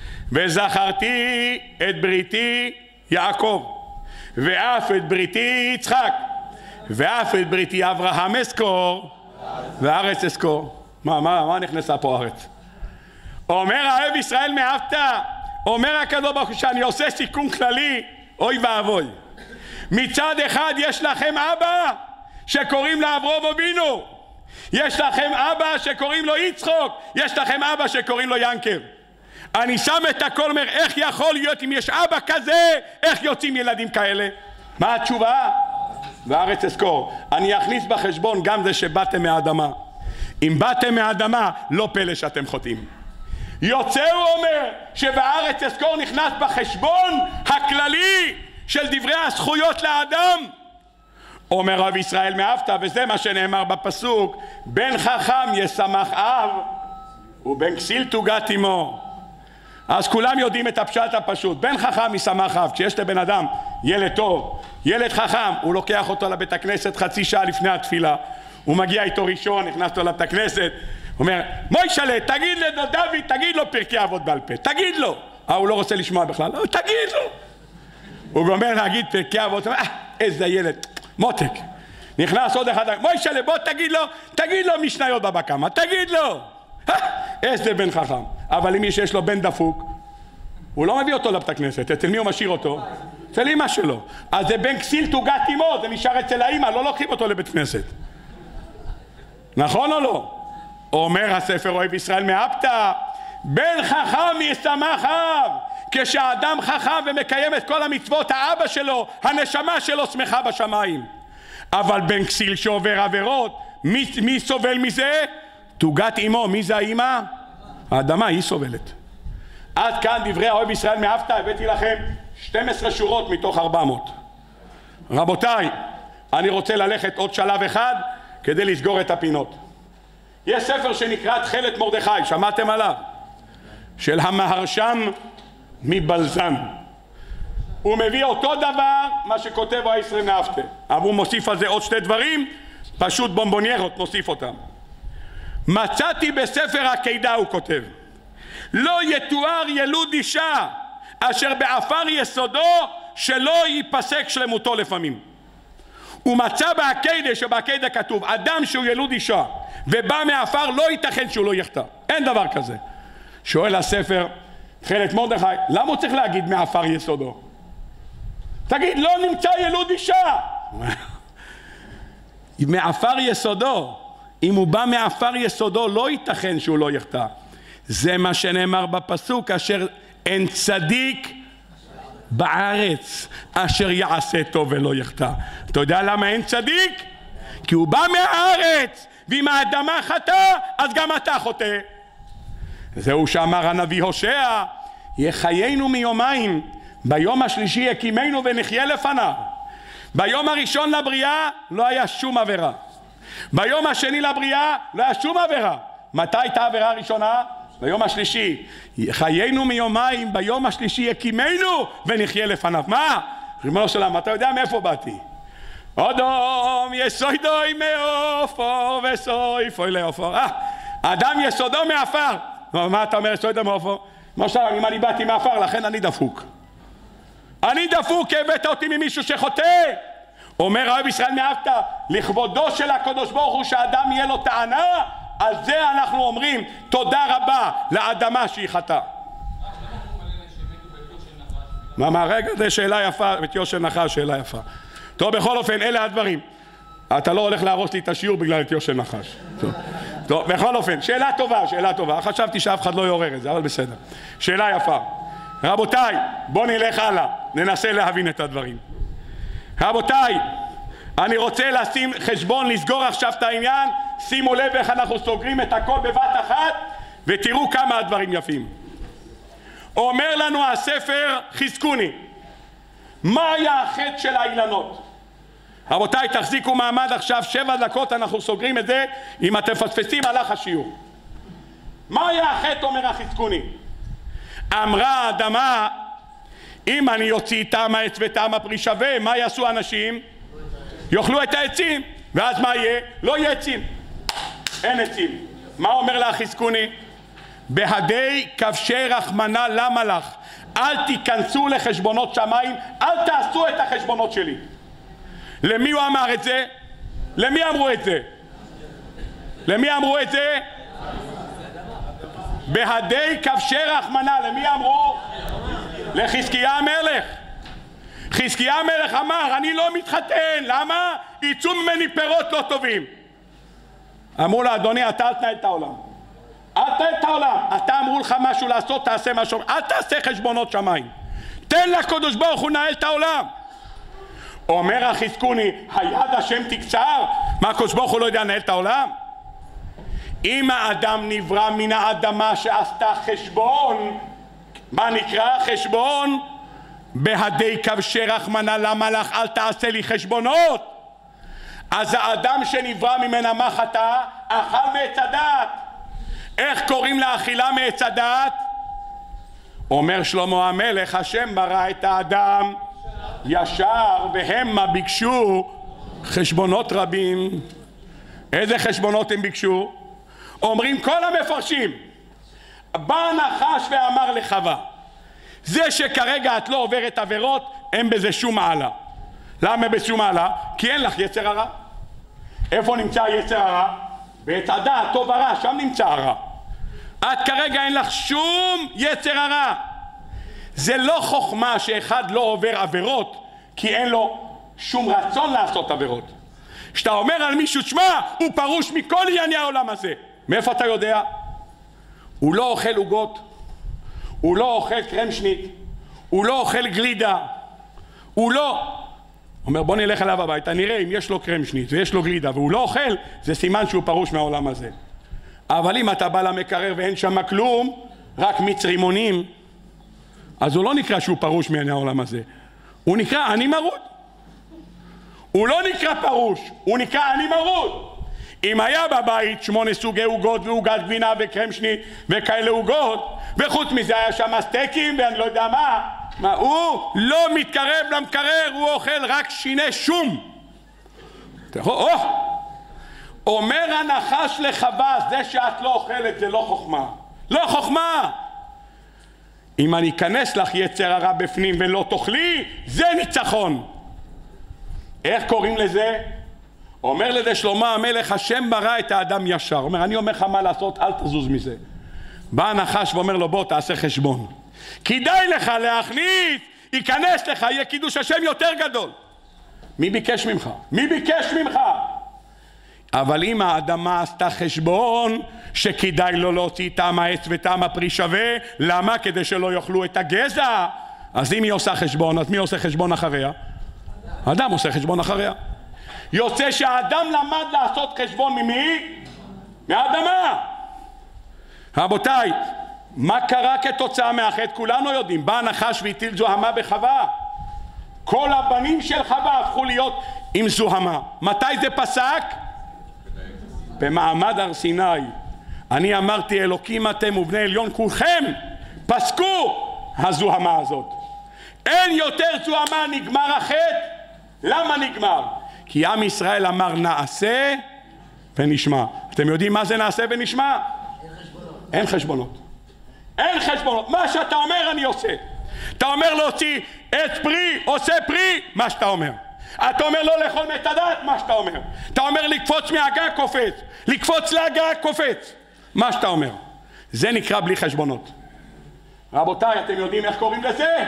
וזכרתי את בריתי יעקב, ואף את בריתי יצחק, ואף את בריתי אברהם אזכור, והארץ אזכור. מה, מה, מה נכנסה פה הארץ? אומר האוהב ישראל מאפתא, אומר הקדוש ברוך הוא שאני עושה סיכום כללי, אוי ואבוי. מצד אחד יש לכם אבא שקוראים לו אברהם אבינו, יש לכם אבא שקוראים לו יצחק, יש לכם אבא שקוראים לו ינקב. אני שם את הכל, אומר, איך יכול להיות אם יש אבא כזה, איך יוצאים ילדים כאלה? מה התשובה? והארץ אזכור. אני אכניס בחשבון גם זה שבאתם מהאדמה. אם באתם מהאדמה, לא פלא שאתם חוטאים. יוצא, הוא אומר, שבארץ אזכור נכנס בחשבון הכללי של דברי הזכויות לאדם. אומר רב ישראל מאפתא, וזה מה שנאמר בפסוק, בן חכם ישמח אב ובן כסיל תוגת אמו. אז כולם יודעים את הפשט הפשוט, בן חכם ישמח אב. כשיש לבן אדם ילד טוב, ילד חכם, הוא לוקח אותו לבית הכנסת חצי שעה לפני התפילה, הוא מגיע איתו ראשון, נכנס אותו לבית הכנסת, אומר, מוישלה, תגיד לדוד, תגיד לו פרקי אבות בעל פה, תגיד לו. אה, הוא לא רוצה לשמוע בכלל, לא, תגיד לו. הוא גומר להגיד פרקי אבות, אה, איזה ילד, מותק. נכנס עוד אחד, מוישלה, בוא תגיד לו, תגיד לו משניות בבא קמא, תגיד לו. איזה בן חכם. אבל אם יש לו בן דפוק, הוא לא מביא אותו לבית הכנסת. אצל מי הוא משאיר אותו? אצל אמא שלו. אז זה בן כסיל תוגת אמו, זה נשאר אצל האמא, לא לוקחים אותו לבית כנסת. נכון או לא? אומר הספר אוהב ישראל מאפתא, בן חכם ישמח אב. כשאדם חכם ומקיים את כל המצוות, האבא שלו, הנשמה שלו שמחה בשמיים. אבל בן כסיל שעובר עבירות, מי, מי סובל מזה? תוגת אמו. מי זה האמא? האדמה, היא סובלת. עד כאן דברי האוהב ישראל מאפתא. הבאתי לכם שתים עשרה שורות מתוך ארבע מאות. רבותיי, אני רוצה ללכת עוד שלב אחד כדי לסגור את הפינות. יש ספר שנקרא תכלת מרדכי, שמעתם עליו? של המהרשם מבלזן. הוא מביא אותו דבר מה שכותב האוהב ישראל מאפתא, אבל הוא מוסיף על זה עוד שתי דברים, פשוט בומבוניירות מוסיף אותם. מצאתי בספר הקידה, הוא כותב, לא יתואר ילוד אישה אשר באפר יסודו שלא ייפסק שלמותו לפעמים. הוא מצא בהקידה, שבהקידה כתוב אדם שהוא ילוד אישה ובא מאפר לא ייתכן שהוא לא יחטא, אין דבר כזה. שואל הספר תכלת מרדכי, למה הוא צריך להגיד מאפר יסודו? תגיד, לא נמצא ילוד אישה. מאפר יסודו, אם הוא בא מאפר יסודו לא ייתכן שהוא לא יחטא. זה מה שנאמר בפסוק, אשר אין צדיק בארץ אשר יעשה טוב ולא יחטא. אתה יודע למה אין צדיק? כי הוא בא מהארץ, ואם האדמה חטא אז גם אתה חוטא. זהו שאמר הנביא הושע, יחיינו מיומיים, ביום השלישי יקימנו ונחיה לפניו. ביום הראשון לבריאה לא היה שום עבירה, ביום השני לבריאה לא היה שום עבירה. מתי הייתה העבירה הראשונה? ביום השלישי. חיינו מיומיים, ביום השלישי יקימנו ונחיה לפניו. מה? ריבונו של עולם, אתה יודע מאיפה באתי? אדום יסודוי מעופר וסויפוי לעופר. אה, אדם יסודו מעפר. מה אתה אומר יסודו מעופר? למשל, אם אני באתי מעפר, לכן אני דפוק. אני דפוק כי הבאת אותי ממישהו שחוטא. אומר האוהב ישראל מאפתא, לכבודו של הקדוש ברוך הוא שאדם יהיה לו טענה, על זה אנחנו אומרים תודה רבה לאדמה שהיא חטאה. מה, מה, רגע, זה שאלה יפה, בתיאור של נחש, שאלה יפה. טוב, בכל אופן, אלה הדברים. אתה לא הולך להרוס לי את השיעור בגלל תיאור של נחש. טוב, טוב, בכל אופן, שאלה טובה, שאלה טובה. חשבתי שאף אחד לא יעורר את זה, אבל בסדר. שאלה יפה. רבותיי, בואו נלך הלאה, ננסה להבין את הדברים. רבותיי, אני רוצה לשים חשבון, לסגור עכשיו את העניין. שימו לב איך אנחנו סוגרים את הכל בבת אחת, ותראו כמה הדברים יפים. אומר לנו הספר חזקוני, מה היה החטא של האילנות? רבותיי, תחזיקו מעמד עכשיו, שבע דקות אנחנו סוגרים את זה. אם אתם פספסים הלך השיעור. מה היה החטא? אומר החזקוני, אמרה האדמה, אם אני יוציא טעם העץ וטעם הפרי שווה, מה יעשו אנשים? יאכלו את העצים, ואז מה יהיה? לא יהיה עצים, אין עצים. מה אומר לה חזקוני? בהדי כבשי רחמנה למה לך, אל תיכנסו לחשבונות שמיים, אל תעשו את החשבונות שלי. למי הוא אמר את זה? למי אמרו את זה? למי אמרו את זה? בהדי כבשי רחמנה. למי אמרו? לחזקיה המלך. חזקיה המלך אמר, אני לא מתחתן. למה? יצאו ממני פירות לא טובים. אמרו לה, אדוני, אתה אל תנהל את העולם, אל תנהל את העולם. אתה אמרו לך משהו לעשות, תעשה משהו, אל תעשה חשבונות שמיים, תן לקדוש ברוך הוא לנהל את העולם. אומר החזקוני, היד השם תקצר. מה, הקדוש ברוך הוא לא יודע לנהל את העולם? אם האדם נברא מן האדמה שעשתה חשבון, מה נקרא חשבון? בהדי כבשי רחמנה למה לך, אל תעשה לי חשבונות. אז האדם שנברא ממנה מה חטא? אכל מעץ הדעת. איך קוראים לאכילה מעץ הדעת? אומר שלמה המלך, השם ברא את האדם ישר והמה ביקשו חשבונות רבים. איזה חשבונות הם ביקשו? אומרים כל המפרשים, בא נחש ואמר לחווה, זה שכרגע את לא עוברת עבירות, אין בזה שום מעלה. למה בשום מעלה? כי אין לך יצר הרע. איפה נמצא יצר הרע? בעת הדעת, טוב הרע, שם נמצא הרע. את כרגע אין לך שום יצר הרע. זה לא חוכמה שאחד לא עובר עבירות כי אין לו שום רצון לעשות עבירות. כשאתה אומר על מישהו, שמה, הוא פרוש מכל ענייני העולם הזה. מאיפה אתה יודע? הוא לא אוכל עוגות, הוא לא אוכל קרמשנית, הוא לא אוכל גלידה, הוא לא... אומר בוא נלך אליו הביתה, נראה אם יש לו קרמשנית ויש לו גלידה והוא לא אוכל, זה סימן שהוא פרוש מהעולם הזה. אבל אם אתה בא למקרר ואין שם כלום, רק מיץ רימונים, אז הוא לא נקרא שהוא פרוש מענייני העולם הזה, הוא נקרא אני מרוד. הוא לא נקרא פרוש, הוא נקרא אני מרוד. אם היה בבית שמונה סוגי עוגות ועוגת גבינה וקרמשנית וכאלה עוגות, וחוץ מזה היה שם סטייקים ואני לא יודע מה, מה הוא לא מתקרב למקרר, הוא אוכל רק שיני שום. או, אומר הנחש לחווה, זה שאת לא אוכלת זה לא חוכמה, לא חוכמה. אם אני אכנס לך יצר הרע בפנים ולא תאכלי, זה ניצחון. איך קוראים לזה? אומר לזה שלמה המלך, השם ברא את האדם ישר. אומר אני אומר לך מה לעשות, אל תזוז מזה. בא הנחש ואומר לו בוא תעשה חשבון, כדאי לך להכניס, ייכנס לך, יהיה קידוש השם יותר גדול. מי ביקש ממך? מי ביקש ממך? אבל אם האדמה עשתה חשבון שכדאי לו להוציא טעם העץ וטעם הפרי שווה, למה? כדי שלא יאכלו את הגזע. אז אם היא עושה חשבון, אז מי עושה חשבון אחריה? האדם עושה חשבון אחריה. יוצא שהאדם למד לעשות חשבון ממי? מהאדמה. רבותיי, מה קרה כתוצאה מהחטא? כולנו יודעים, בא הנחש והטיל זוהמה בחווה. כל הבנים של חווה הפכו להיות עם זוהמה. מתי זה פסק? במעמד הר סיני. אני אמרתי אלוקים אתם ובני עליון כולכם, פסקו הזוהמה הזאת. אין יותר זוהמה, נגמר החטא. למה נגמר? כי עם ישראל אמר נעשה ונשמע. אתם יודעים מה זה נעשה ונשמע? אין חשבונות. אין חשבונות. מה שאתה אומר אני עושה. אתה אומר להוציא עץ פרי, עושה פרי, מה שאתה אומר. אתה אומר לא לאכול מת הדעת, מה שאתה אומר. אתה אומר לקפוץ מהגג, קופץ. לקפוץ להגג, קופץ. מה שאתה אומר. זה נקרא בלי חשבונות. רבותיי, אתם יודעים איך קוראים לזה?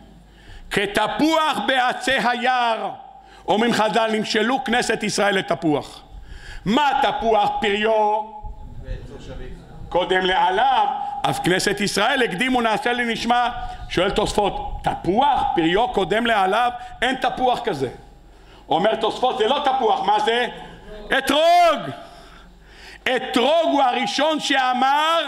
כתפוח בעצי היער. אומרים חז"ל, נמשלו כנסת ישראל לתפוח. מה תפוח? פריו קודם לעליו, אז כנסת ישראל הקדימו נעשה לי נשמע. שואל תוספות, תפוח פריו קודם לעליו? אין תפוח כזה. אומר תוספות, זה לא תפוח, מה זה? אתרוג. אתרוג הוא הראשון שאמר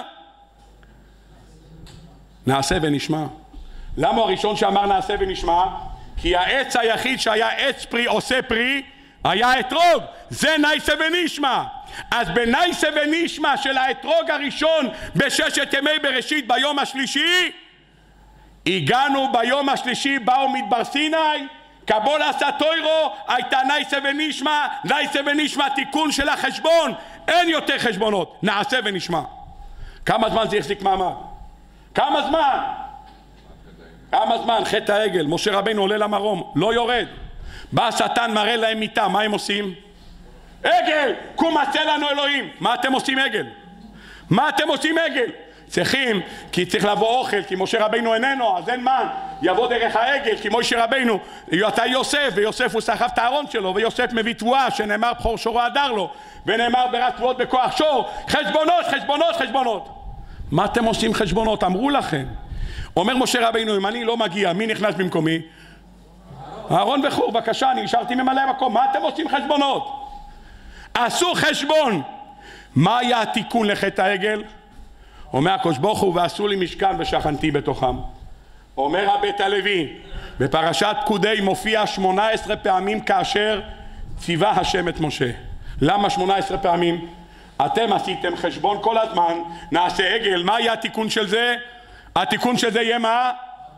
נעשה ונשמע. למה הראשון שאמר נעשה ונשמע? כי העץ היחיד שהיה עץ פרי עושה פרי היה אתרוג, זה נייסה ונשמע. אז בנייסה ונשמע של האתרוג הראשון בששת ימי בראשית ביום השלישי, הגענו ביום השלישי, באו מדבר סיני, קבול עשה תוירו, הייתה נייסה ונשמע. נייסה ונשמע תיקון של החשבון, אין יותר חשבונות, נעשה ונשמע. כמה זמן זה יחזיק מעמד? כמה זמן? כמה זמן? חטא העגל, משה רבינו עולה למרום, לא יורד. בא השטן מראה להם מיטה, מה הם עושים? עגל, קום עשה לנו אלוהים. מה אתם עושים עגל? מה אתם עושים עגל? צריכים, כי צריך לבוא אוכל, כי משה רבינו איננו, אז אין מן, יבוא דרך העגל, כי משה רבינו, אתה יוסף, ויוסף הוא סחב את הארון שלו, ויוסף מביא תבואה, שנאמר בחור שורו הדר לו, ונאמר ברת תבואות בכוח שור. חשבונות, חשבונות, חשבונות. מה אתם עושים חשבונות? אמרו לכם. אומר משה רבינו, אם אני לא מגיע, מי נכנס במקומי? אהרון וחור, בבקשה, אני נשארתי ממלא מקום. מה אתם עושים חשבונות? עשו חשבון. מה היה התיקון לחטא העגל? אומר הקדוש ברוך הוא, ועשו לי משכן ושכנתי בתוכם. אומר הבית הלוי, בפרשת פקודי מופיע שמונה עשרה פעמים כאשר ציווה השם את משה. למה שמונה עשרה פעמים? אתם עשיתם חשבון כל הזמן, נעשה עגל. מה היה התיקון של זה? התיקון של זה יהיה מה?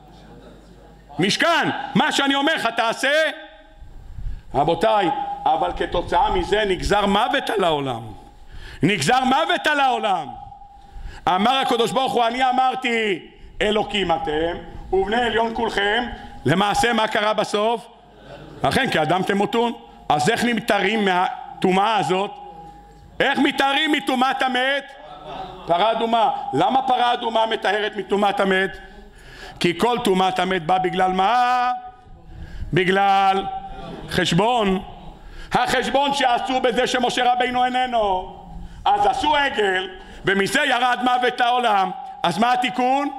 משכן. מה שאני אומר לך תעשה. רבותיי, אבל כתוצאה מזה נגזר מוות על העולם. נגזר מוות על העולם. אמר הקדוש ברוך הוא, אני אמרתי אלוקים אתם ובני עליון כולכם, למעשה מה קרה בסוף? לכן כי אדם תמותון. אז איך נמתרים מהטומאה הזאת? איך מתארים מטומאת המת? פרה אדומה. למה פרה אדומה מטהרת מטומאת המת? כי כל טומאת המת בא בגלל מה? בגלל חשבון. החשבון שעשו בזה שמשה רבינו איננו. אז עשו עגל ומזה ירד מוות העולם. אז מה התיקון?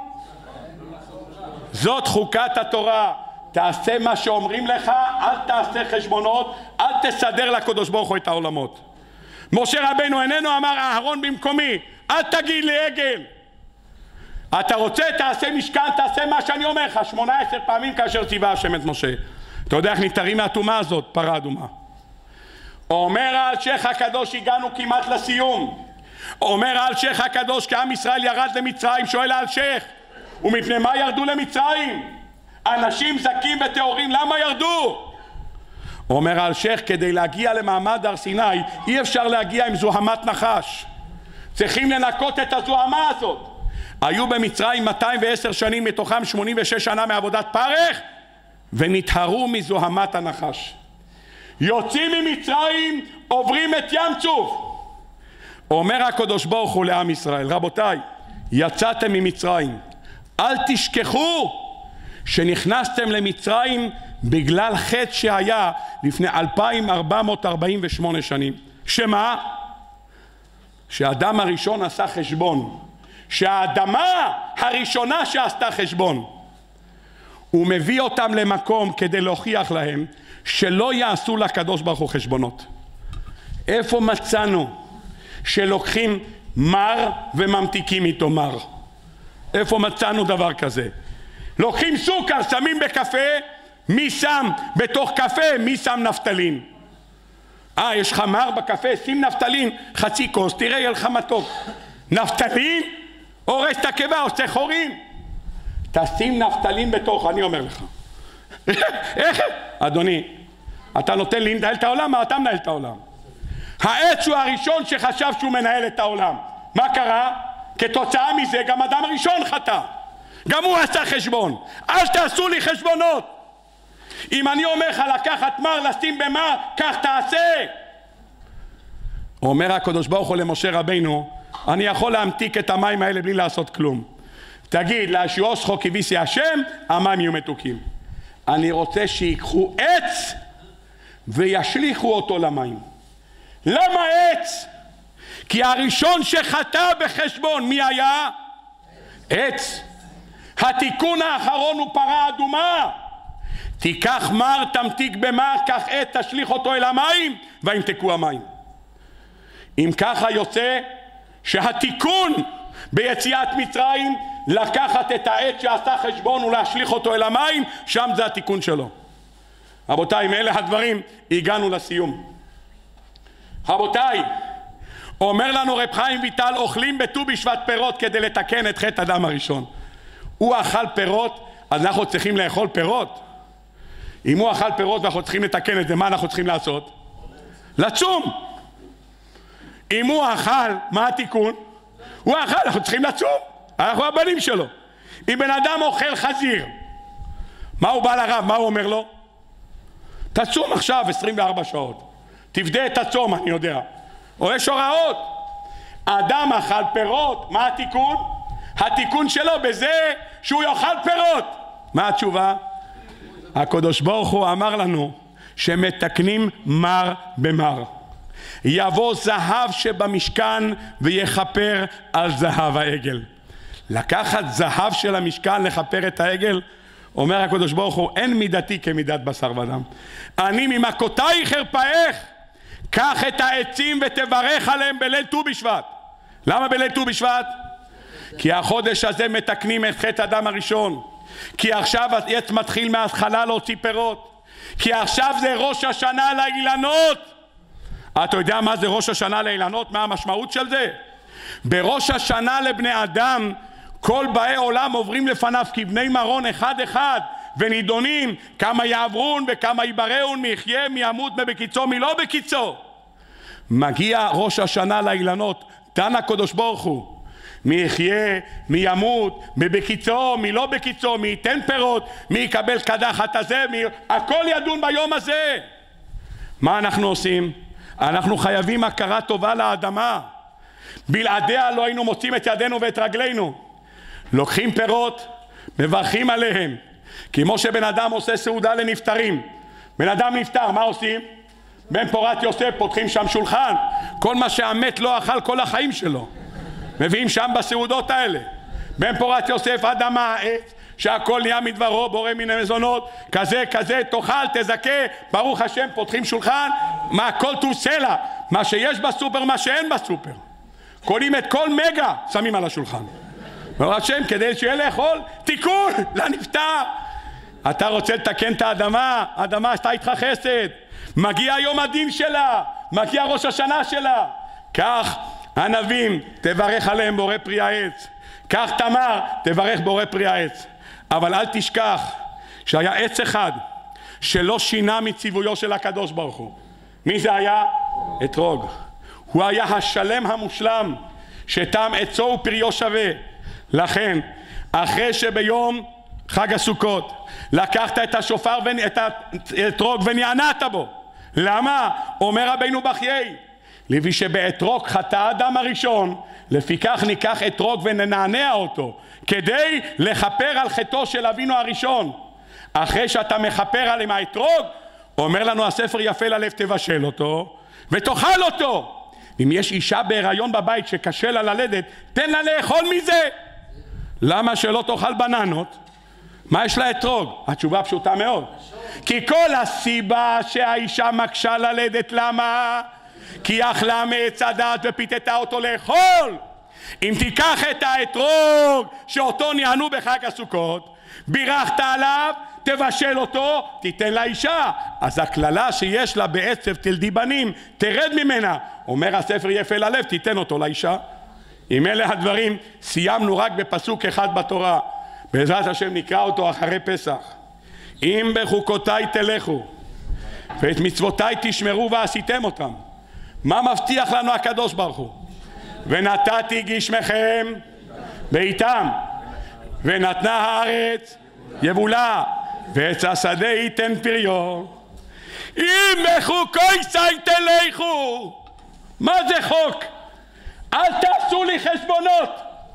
זאת חוקת התורה. תעשה מה שאומרים לך, אל תעשה חשבונות, אל תסדר לקדוש ברוך הוא את העולמות. משה רבינו איננו, אמר אהרון במקומי, אל תגיד לי עגל. אתה רוצה תעשה משכן, תעשה מה שאני אומר לך, שמונה עשר פעמים כאשר ציווה השם את משה. אתה יודע איך נתארים מהטומאה הזאת? פרה אדומה. אומר האלשיך הקדוש, הגענו כמעט לסיום. אומר האלשיך הקדוש, כעם ישראל ירד למצרים. שואל האלשיך, ומפני מה ירדו למצרים? אנשים זכים וטהורים, למה ירדו? אומר האלשיך, כדי להגיע למעמד הר סיני אי אפשר להגיע עם זוהמת נחש, צריכים לנקות את הזוהמה הזאת. היו במצרים מאתיים ועשר שנים, מתוכם שמונים ושש שנה מעבודת פרך, ונטהרו מזוהמת הנחש. יוצאים ממצרים, עוברים את ים צוף. אומר הקדוש ברוך הוא לעם ישראל, רבותיי, יצאתם ממצרים, אל תשכחו שנכנסתם למצרים בגלל חטא שהיה לפני אלפיים ארבע מאות ארבעים ושמונה שנים. שמה? שהאדם הראשון עשה חשבון, שהאדמה הראשונה שעשתה חשבון. הוא מביא אותם למקום כדי להוכיח להם שלא יעשו לקדוש ברוך הוא חשבונות. איפה מצאנו שלוקחים מר וממתיקים איתו מר? איפה מצאנו דבר כזה? לוקחים סוכר, שמים בקפה, מי שם בתוך קפה, מי שם נפטלין? אה, יש לך מר בקפה, שים נפטלין, חצי כוס, תראה יהיה לך מתוק. נפטלין הורס את הקיבה, עושה חורים. תשים נפטלין בתוך, אני אומר לך. איך? אדוני, אתה נותן לי לנהל את העולם, מה אתה מנהל את העולם? העץ הוא הראשון שחשב שהוא מנהל את העולם. מה קרה? כתוצאה מזה גם אדם הראשון חטא, גם הוא עשה חשבון. אל תעשו לי חשבונות. אם אני אומר לך לקחת מר לשים במר, כך תעשה. אומר הקדוש ברוך הוא למשה רבינו, אני יכול להמתיק את המים האלה בלי לעשות כלום. תגיד להשיעוש חוק כביסי השם, המים יהיו מתוקים. אני רוצה שיקחו עץ וישליכו אותו למים. למה עץ? כי הראשון שחטא בחשבון מי היה? עץ. התיקון האחרון הוא פרה אדומה. תיקח מר, תמתיק במר, קח עץ, תשליך אותו אל המים וימתקו המים. אם ככה יוצא שהתיקון ביציאת מצרים לקחת את העץ שעשה חשבון ולהשליך אותו אל המים, שם זה התיקון שלו. רבותיי, מאלה הדברים הגענו לסיום. רבותיי, אומר לנו רב חיים ויטל, אוכלים בט"ו בשבט פירות כדי לתקן את חטא אדם הראשון. הוא אכל פירות, אז אנחנו צריכים לאכול פירות. אם הוא אכל פירות ואנחנו צריכים לתקן את זה, מה אנחנו צריכים לעשות? לצום. אם הוא אכל, מה התיקון? הוא אכל, אנחנו צריכים לצום, אנחנו הבנים שלו. אם בן אדם אוכל חזיר, מה הוא בא לרב, מה הוא אומר לו? תצום עכשיו עשרים וארבע שעות, תבדה את הצום, אני יודע. או יש הוראות. האדם אכל פירות, מה התיקון? התיקון שלו בזה שהוא יאכל פירות. מה התשובה? הקדוש ברוך הוא אמר לנו שמתקנים מר במר. יבוא זהב שבמשכן ויחפר על זהב העגל. לקחת זהב של המשכן לחפר את העגל, אומר הקדוש ברוך הוא, אין מידתי כמידת בשר ודם. אני ממכותייך ארפאך, קח את העצים ותברך עליהם בליל ט"ו בשבט. למה בליל ט"ו בשבט? כי החודש הזה מתקנים את חטא אדם הראשון. כי עכשיו העץ מתחיל מההתחלה להוציא פירות. כי עכשיו זה ראש השנה לאילנות. אתה יודע מה זה ראש השנה לאילנות? מה המשמעות של זה? בראש השנה לבני אדם כל באי עולם עוברים לפניו כבני מרון אחד אחד ונידונים כמה יעברון וכמה יבראון, מי יחיה מי ימות, מי בקיצו מי לא בקיצו. מגיע ראש השנה לאילנות, דן הקדוש ברוך הוא מי יחיה, מי ימות, מי בקיצו, מי לא בקיצו, מי ייתן פירות, מי יקבל קדחת הזה, מי... הכל ידון ביום הזה. מה אנחנו עושים? אנחנו חייבים הכרה טובה לאדמה. בלעדיה לא היינו מוצאים את ידינו ואת רגלינו. לוקחים פירות, מברכים עליהם. כמו שבן אדם עושה סעודה לנפטרים. בן אדם נפטר, מה עושים? בן פורת יוסף פותחים שם שולחן. כל מה שהמת לא אכל כל החיים שלו. מביאים שם בסעודות האלה. בן פורת יוסף, אדמה, עץ, שהכל נהיה מדברו, בורא מן המזונות, כזה, כזה, תאכל, תזכה, ברוך השם, פותחים שולחן, מה, כל טוב סלע, מה שיש בסופר, מה שאין בסופר. קונים את כל מגה, שמים על השולחן. ברוך השם, כדי שיהיה לאכול, תיקון לנפטר. אתה רוצה לתקן את האדמה, האדמה עשתה איתך חסד. מגיע יום הדין שלה, מגיע ראש השנה שלה. כך ענבים, תברך עליהם בורא פרי העץ. כך תמר, תברך בורא פרי העץ. אבל אל תשכח שהיה עץ אחד שלא שינה מציוויו של הקדוש ברוך הוא. מי זה היה? אתרוג. הוא היה השלם המושלם, שטעם עצו ופריו שווה. לכן, אחרי שביום חג הסוכות לקחת את השופר ואת האתרוג ונענעת בו, למה? אומר רבינו בחיי, לפי שבאתרוג חטא האדם הראשון, לפיכך ניקח אתרוג וננענע אותו, כדי לכפר על חטאו של אבינו הראשון. אחרי שאתה מכפר על עם האתרוג, אומר לנו הספר יפה ללב, תבשל אותו ותאכל אותו. אם יש אישה בהיריון בבית שקשה לה ללדת, תן לה לאכול מזה. למה שלא תאכל בננות? מה יש לה אתרוג? התשובה פשוטה מאוד. כי כל הסיבה שהאישה מקשה ללדת, למה? כי אכלה מעץ הדת ופיתתה אותו לאכול. אם תיקח את האתרוג שאותו ניענו בחג הסוכות, בירכת עליו, תבשל אותו, תיתן לאישה. אז הכללה שיש לה בעצב תלדי בנים, תרד ממנה. אומר הספר יפה ללב, תיתן אותו לאישה. עם אלה הדברים סיימנו רק בפסוק אחד בתורה. בעזרת השם נקרא אותו אחרי פסח. אם בחוקותיי תלכו ואת מצוותיי תשמרו ועשיתם אותם, מה מבטיח לנו הקדוש ברוך הוא? ונתתי גשמכם בעיתם, ונתנה הארץ יבולה, ועץ השדה ייתן פריו. אם בחוקותיי תלכו, מה זה חוק? אל תעשו לי חשבונות,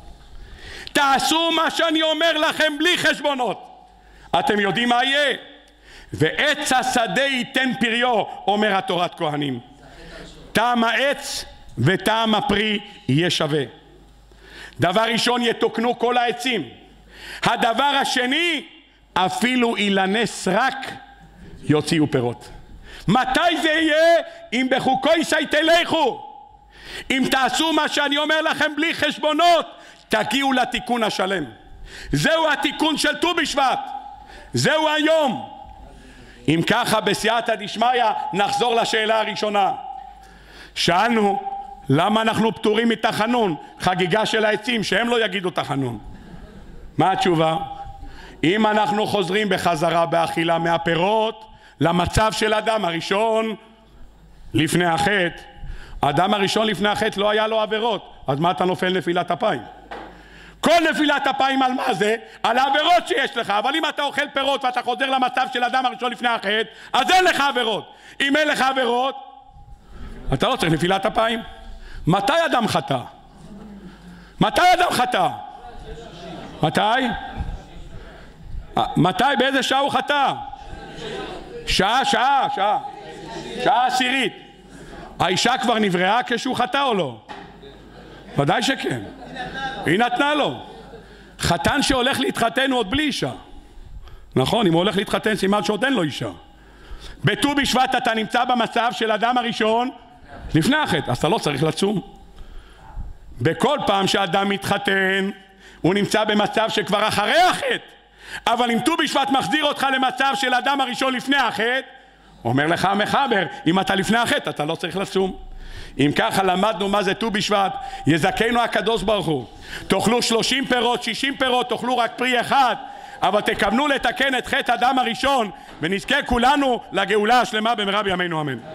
תעשו מה שאני אומר לכם בלי חשבונות. אתם יודעים מה יהיה? ועץ השדה ייתן פריו, אומר התורת כהנים. טעם העץ וטעם הפרי יהיה שווה. דבר ראשון, יתוקנו כל העצים. הדבר השני, אפילו אילני סרק יוציאו פירות. מתי זה יהיה? אם בחוקותיי תלכו. אם תעשו מה שאני אומר לכם בלי חשבונות, תגיעו לתיקון השלם. זהו התיקון של ט"ו בשבט, זהו היום. אם ככה, בסייעתא דשמיא נחזור לשאלה הראשונה. שאלנו למה אנחנו פטורים מתחנון, חגיגה של העצים, שהם לא יגידו תחנון. מה התשובה? אם אנחנו חוזרים בחזרה באכילה מהפירות למצב של אדם הראשון לפני החטא, האדם הראשון לפני החטא לא היה לו עבירות, אז מה אתה נופל נפילת אפיים? כל נפילת אפיים על מה זה? על העבירות שיש לך. אבל אם אתה אוכל פירות ואתה חוזר למצב של אדם הראשון לפני החטא, אז אין לך עבירות. אם אין לך עבירות, אתה לא צריך נפילת אפיים. מתי אדם חטא? מתי אדם חטא? מתי? מתי? באיזה שעה הוא חטא? שעה, שעה, שעה. שעה עשירית. האישה כבר נבראה כשהוא חטא או לא? ודאי שכן. היא נתנה לו. חתן שהולך להתחתן הוא עוד בלי אישה. נכון, אם הוא הולך להתחתן סימן שעוד אין לו אישה. בט"ו בשבט אתה נמצא במצב של אדם הראשון לפני החטא, אז אתה לא צריך לצום. בכל פעם שאדם מתחתן הוא נמצא במצב שכבר אחרי החטא. אבל אם ט"ו בשבט מחזיר אותך למצב של אדם הראשון לפני החטא, אומר לך המחבר, אם אתה לפני החטא אתה לא צריך לצום. אם ככה למדנו מה זה ט"ו בשבט, יזכנו הקדוש ברוך הוא. תאכלו שלושים פירות, שישים פירות, תאכלו רק פרי אחד, אבל תכוונו לתקן את חטא אדם הראשון, ונזכה כולנו לגאולה השלמה במהרה בימינו אמן.